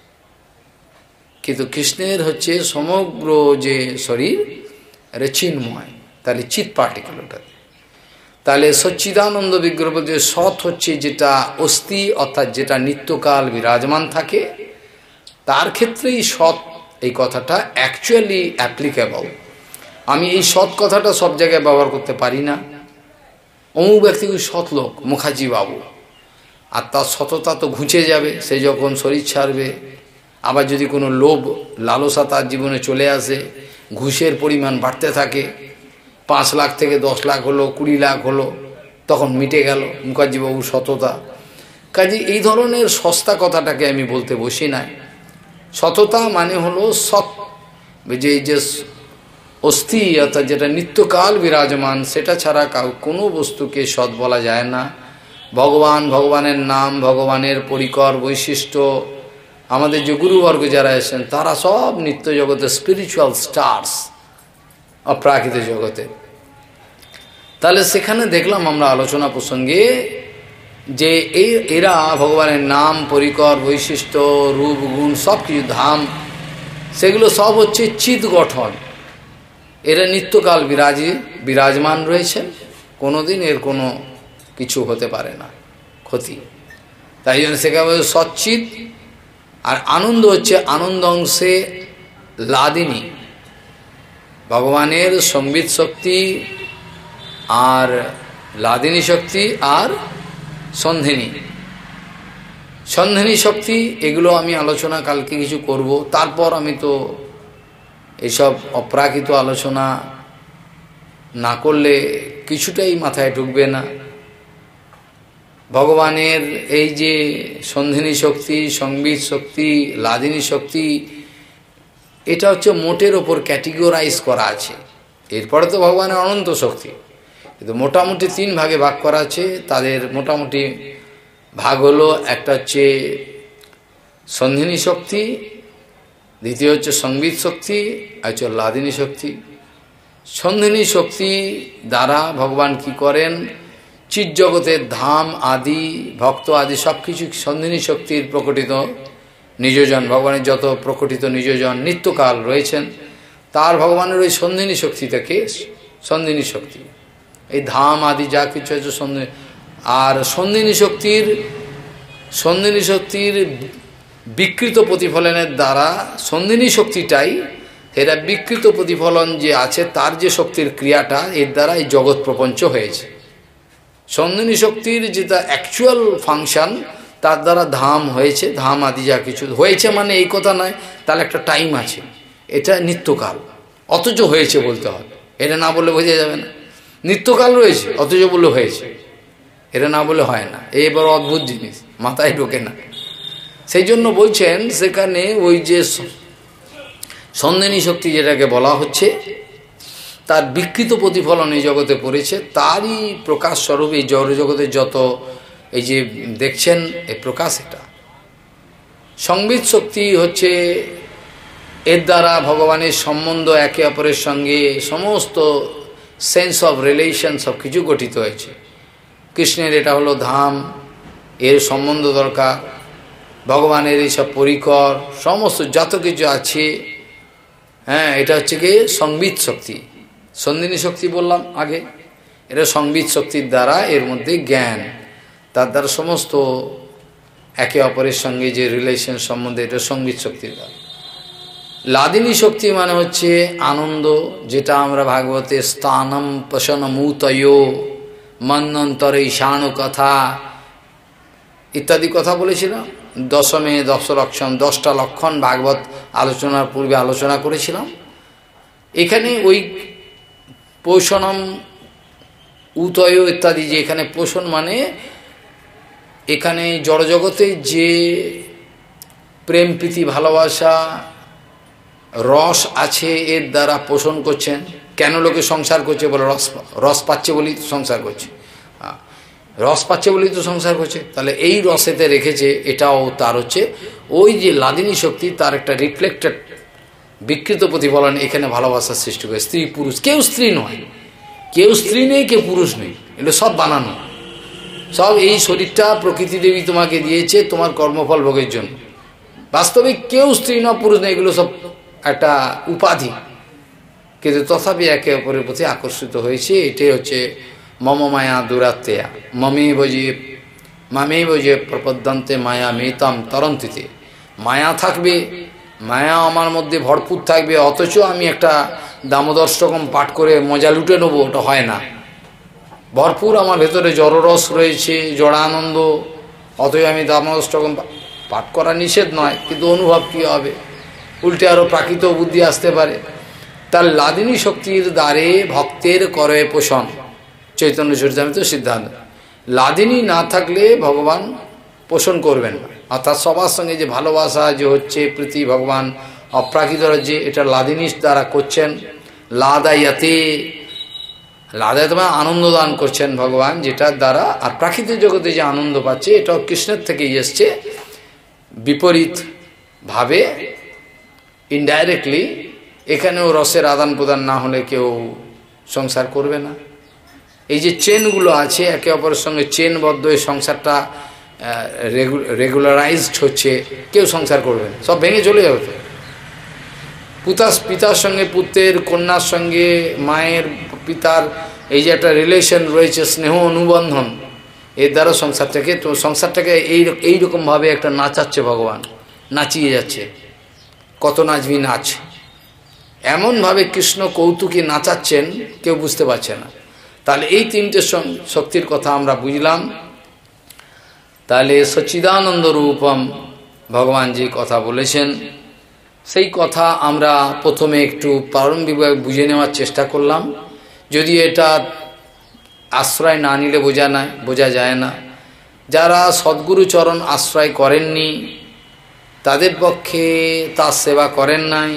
কিন্তু কৃষ্ণের হচ্ছে সমগ্র যে শরীর এটা চিন্ময়, তাহলে চিৎ পার্টিকেল ওটা। তাহলে সচ্চিদানন্দ বিগ্রহ যে সৎ হচ্ছে যেটা অস্থি, অর্থাৎ যেটা নিত্যকাল বিরাজমান থাকে, তার ক্ষেত্রেই সৎ এই কথাটা অ্যাকচুয়ালি অ্যাপ্লিকেবল। আমি এই সৎ কথাটা সব জায়গায় ব্যবহার করতে পারি না। অমুক ব্যক্তি সৎ লোক, মুখার্জি বাবু, আর তার সততা তো ঘুচে যাবে সে যখন শরীর ছাড়বে। আবার যদি কোনো লোভ লালসা তার জীবনে চলে আসে, ঘুষের পরিমাণ বাড়তে থাকে, পাঁচ লাখ থেকে দশ লাখ হলো, কুড়ি লাখ হলো, তখন মিটে গেল মুখার্জিবাবুর সততা। কাজে এই ধরনের সস্তা কথাটাকে আমি বলতে বসি নাই। সততা মানে হলো সৎ, যে যে অস্থি অর্থাৎ যেটা নিত্যকাল বিরাজমান, সেটা ছাড়া কাউ কোনো বস্তুকে সৎ বলা যায় না। ভগবান, ভগবানের নাম, ভগবানের পরিকর বৈশিষ্ট্য, আমাদের যে গুরুবর্গ যারা এসেছেন তারা সব নিত্য জগতের স্পিরিচুয়াল স্টার্স, অপ্রাকৃত জগতে। তাহলে সেখানে দেখলাম আমরা আলোচনা প্রসঙ্গে যে এই এরা ভগবানের নাম, পরিকর, বৈশিষ্ট্য, রূপ, গুণ, সব কিছু ধাম, সেগুলো সব হচ্ছে চিৎ গঠন। এরা নিত্যকাল বিরাজি বিরাজমান রয়েছেন, কোনোদিন এর কোনো কিছু হতে পারে না ক্ষতি। তাই জন্য সেখানে সচ্চিৎ। আর আনন্দ হচ্ছে আনন্দ অংশে লাদিনী, ভগবানের সংবিত শক্তি আর লাদিনী শক্তি আর সন্ধিনী। সন্ধিনী শক্তি এগুলো আমি আলোচনা কালকে কিছু করব। তারপর আমি তো এইসব অপ্রাকৃত আলোচনা না করলে কিছুটাই মাথায় ঢুকবে না। ভগবানের এই যে সন্ধিনী শক্তি, সংবিত শক্তি, লাদিনী শক্তি, এটা হচ্ছে মোটের ওপর ক্যাটেগরাইজ করা আছে। এরপরে তো ভগবানের অনন্ত শক্তি, কিন্তু মোটামুটি তিন ভাগে ভাগ করা আছে। তাদের মোটামুটি ভাগ হলো, একটা হচ্ছে সন্ধিনী শক্তি, দ্বিতীয় হচ্ছে সংবিত শক্তি, আর হচ্ছে লাদিনী শক্তি। সন্ধিনী শক্তি দ্বারা ভগবান কি করেন, চিৎ জগতের ধাম আদি, ভক্ত আদি সব কিছু সন্ধিনী শক্তির প্রকটিত নিজজন, ভগবানের যত প্রকটিত নিজজন নিত্যকাল রয়েছেন, তার ভগবানের ওই সন্ধিনী শক্তি থেকে, সন্ধিনী শক্তি এই ধাম আদি যা কিছু আছে সন্ধিনী। আর সন্ধিনী শক্তির সন্ধিনী শক্তির বিকৃত প্রতিফলনের দ্বারা সন্ধিনী শক্তিটাই এরা বিকৃত প্রতিফলন যে আছে তার যে শক্তির ক্রিয়াটা এর দ্বারা এই জগৎ প্রপঞ্চ হয়েছে। সন্ধিনী শক্তির যেটা অ্যাকচুয়াল ফাংশন তার দ্বারা ধাম হয়েছে, ধাম আদি যা কিছু হয়েছে মানে এই কথা নয়, তার একটা টাইম আছে, এটা নিত্যকাল, অথচ হয়েছে বলতে হবে, এটা না বললে বোঝা যাবে না। নিত্যকাল রয়েছে অথচ বললে হয়েছে, এটা না বলে হয় না। এই বড় অদ্ভুত জিনিস, মাথায় ঢোকে না। সেই জন্য বলছেন সেখানে ওই যে সন্ধিনী শক্তি যেটাকে বলা হচ্ছে তার বিকৃত প্রতিফলন এই জগতে পড়েছে, তারই প্রকাশ স্বরূপ এই জড় জগতের যত এই যে দেখছেন এই প্রকাশ। এটা সংবিত শক্তি হচ্ছে এর দ্বারা ভগবানের সম্বন্ধ একে অপরের সঙ্গে সমস্ত সেন্স অফ রিলেশন সব কিছু গঠিত হয়েছে। কৃষ্ণের এটা হলো ধাম, এর সম্বন্ধ দরকার, ভগবানের এইসব পরিকর সমস্ত যত কিছু আছে, হ্যাঁ এটা হচ্ছে কি সংবিত শক্তি। সন্ধিনী শক্তি বললাম আগে, এটা সংবিত শক্তির দ্বারা এর মধ্যে জ্ঞান, তার দ্বারা সমস্ত একে অপরের সঙ্গে যে রিলেশন সম্বন্ধে, এটা সংবিত শক্তির দ্বারা। লাদিনী শক্তি মানে হচ্ছে আনন্দ, যেটা আমরা ভাগবতে স্থানম পশনমূতয় মন্বন্তরে ঈশান কথা ইত্যাদি কথা বলেছিলাম। দশমে দশ লক্ষণ, দশটা লক্ষণ ভাগবত আলোচনার পূর্বে আলোচনা করেছিলাম। এখানে ওই পোষণম উতয় ইত্যাদি, যে এখানে পোষণ মানে এখানে জড়জগতে যে প্রেম প্রীতি ভালোবাসা রস আছে এর দ্বারা পোষণ করছেন। কেন লোকে সংসার করছে বলে রস রস পাচ্ছে বলেই তো সংসার করছে, রস পাচ্ছে বলেই তো সংসার করছে। তাহলে এই রসেতে রেখেছে, এটাও তার হচ্ছে ওই যে লাদিনী শক্তি, তার একটা রিফ্লেক্টেড বিকৃত প্রতিফলন এখানে ভালোবাসার সৃষ্টি করে। স্ত্রী পুরুষ, কেউ স্ত্রী নয়, কেউ স্ত্রী নেই, কেউ পুরুষ নেই, এগুলো সব বানানো, সব এই শরীরটা প্রকৃতি দেবী তোমাকে দিয়েছে তোমার কর্মফল ভোগের জন্য। বাস্তবিক কেউ স্ত্রী নয়, পুরুষ নেই, এগুলো সব একটা উপাধি, কিন্তু তথাপি একে অপরের প্রতি আকর্ষিত হয়েছে। এটাই হচ্ছে মম মায়া দুরাত্মেয়া মমে বজে মামে বজে প্রপদ্যন্তে মায়া মেতাম তরন্তিতে। মায়া থাকবে, মায়া আমার মধ্যে ভরপুর থাকবে, অথচ আমি একটা দামোদর্শকম পাঠ করে মজা লুটে নেবো, ওটা হয় না। ভরপুর আমার ভেতরে জড়রস রয়েছে, জড়ানন্দ, অথচ আমি দামোদর্শকম পাঠ করা নিষেধ নয়, কিন্তু অনুভব কী হবে, উল্টে আরও প্রাকৃত বুদ্ধি আসতে পারে। তার লাদিনী শক্তির দ্বারে ভক্তের করে পোষণ, চৈতন্য চরিতামৃত সিদ্ধান্ত। লাদিনী না থাকলে ভগবান পোষণ করবেন না, অর্থাৎ সবার সঙ্গে যে ভালোবাসা যে হচ্ছে প্রীতি ভগবান অপ্রাকৃত যে এটা লাদিনীর দ্বারা করছেন। লাদায়াতে, লাদায়াতে মানে আনন্দ দান করছেন ভগবান, যেটার দ্বারা আর প্রাকৃতিক জগতে যে আনন্দ পাচ্ছে এটাও কৃষ্ণের থেকেই এসছে। বিপরীত ভাবে ইনডাইরেক্টলি এখানেও রসের আদান প্রদান না হলে কেউ সংসার করবে না। এই যে চেনগুলো আছে একে অপরের সঙ্গে চেনবদ্ধ, এই সংসারটা রেগুলারাইজড হচ্ছে, কেউ সংসার করবে না, সব ভেঙে চলে যাবে। তো পুতার পিতার সঙ্গে পুত্রের, কন্যার সঙ্গে মায়ের পিতার এই যে একটা রিলেশন রয়েছে, স্নেহ অনুবন্ধন, এর দ্বারা সংসারটাকে তো সংসারটাকে এই এইরকমভাবে একটা নাচাচ্ছে ভগবান, নাচিয়ে যাচ্ছে। কত নাচবি নাচ, এমনভাবে কৃষ্ণ কৌতুকে নাচাচ্ছেন কেউ বুঝতে পারছে না। তাহলে এই তিনটে শক্তির কথা আমরা বুঝলাম। তাহলে সচ্চিদানন্দ রূপম ভগবান যে কথা বলেছেন সেই কথা আমরা প্রথমে একটু প্রারম্ভিকভাবে বুঝে নেওয়ার চেষ্টা করলাম। যদি এটা আশ্রয় না নিলে বোঝা নাই বোঝা যায় না। যারা সদ্গুরু চরণ আশ্রয় করেননি, তাদের পক্ষে তার সেবা করেন নাই,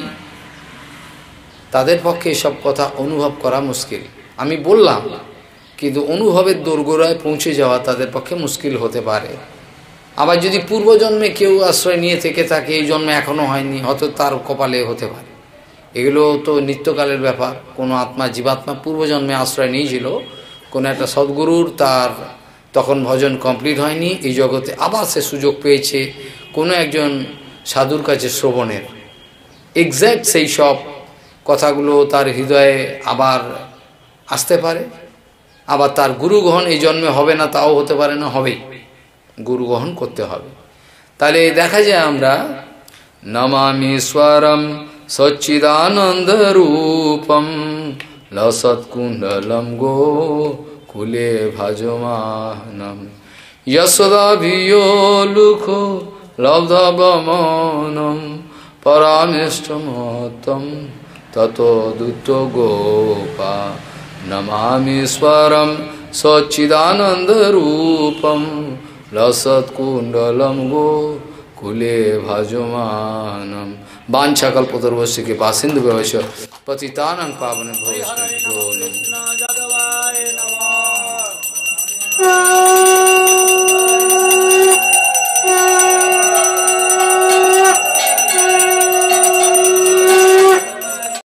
তাদের পক্ষে এসব কথা অনুভব করা মুশকিল। আমি বললাম, কিন্তু অনুভবের দোরগোড়ায় পৌঁছে যাওয়া তাদের পক্ষে মুশকিল হতে পারে। আবার যদি পূর্বজন্মে কেউ আশ্রয় নিয়ে থেকে থাকে, এই জন্মে এখনও হয়নি, হয়তো তার কপালে হতে পারে। এগুলো তো নিত্যকালের ব্যাপার। কোনো আত্মা জীবাত্মা পূর্বজন্মে আশ্রয় নিয়েছিল কোনো একটা সদ্গুরুর, তার তখন ভজন কমপ্লিট হয়নি, এই জগতে আবার সে সুযোগ পেয়েছে কোনো একজন সাধুর কাছে শ্রবণের। এক্স্যাক্ট সেই সব কথাগুলো তার হৃদয়ে আবার আসতে পারে। আবার তার গুরু গ্রহণ এই জন্মে হবে না তাও হতে পারে না, হবেই, গুরু গ্রহণ করতে হবে। তাহলে দেখা যায় আমরা নমামীশ্বরম সচ্চিদানন্দ রূপম লসৎকুণ্ডলম গো কুলে ভাজমানম যশোদাভিয়ো লুখো লব্ধবমনম পরামিষ্টমতম ততো দুত গোপা নমামীশ্বরম সচ্চিদানন্দ রূপম লসৎকুণ্ডলম গো কুলে ভাজমানম। বাঞ্ছাকল্পতরুভ্যশ্চ কৃপা সিন্ধুভ্যশ্চ পতিতানাং পাবনেভ্যো বৈষ্ণবেভ্যো নমঃ।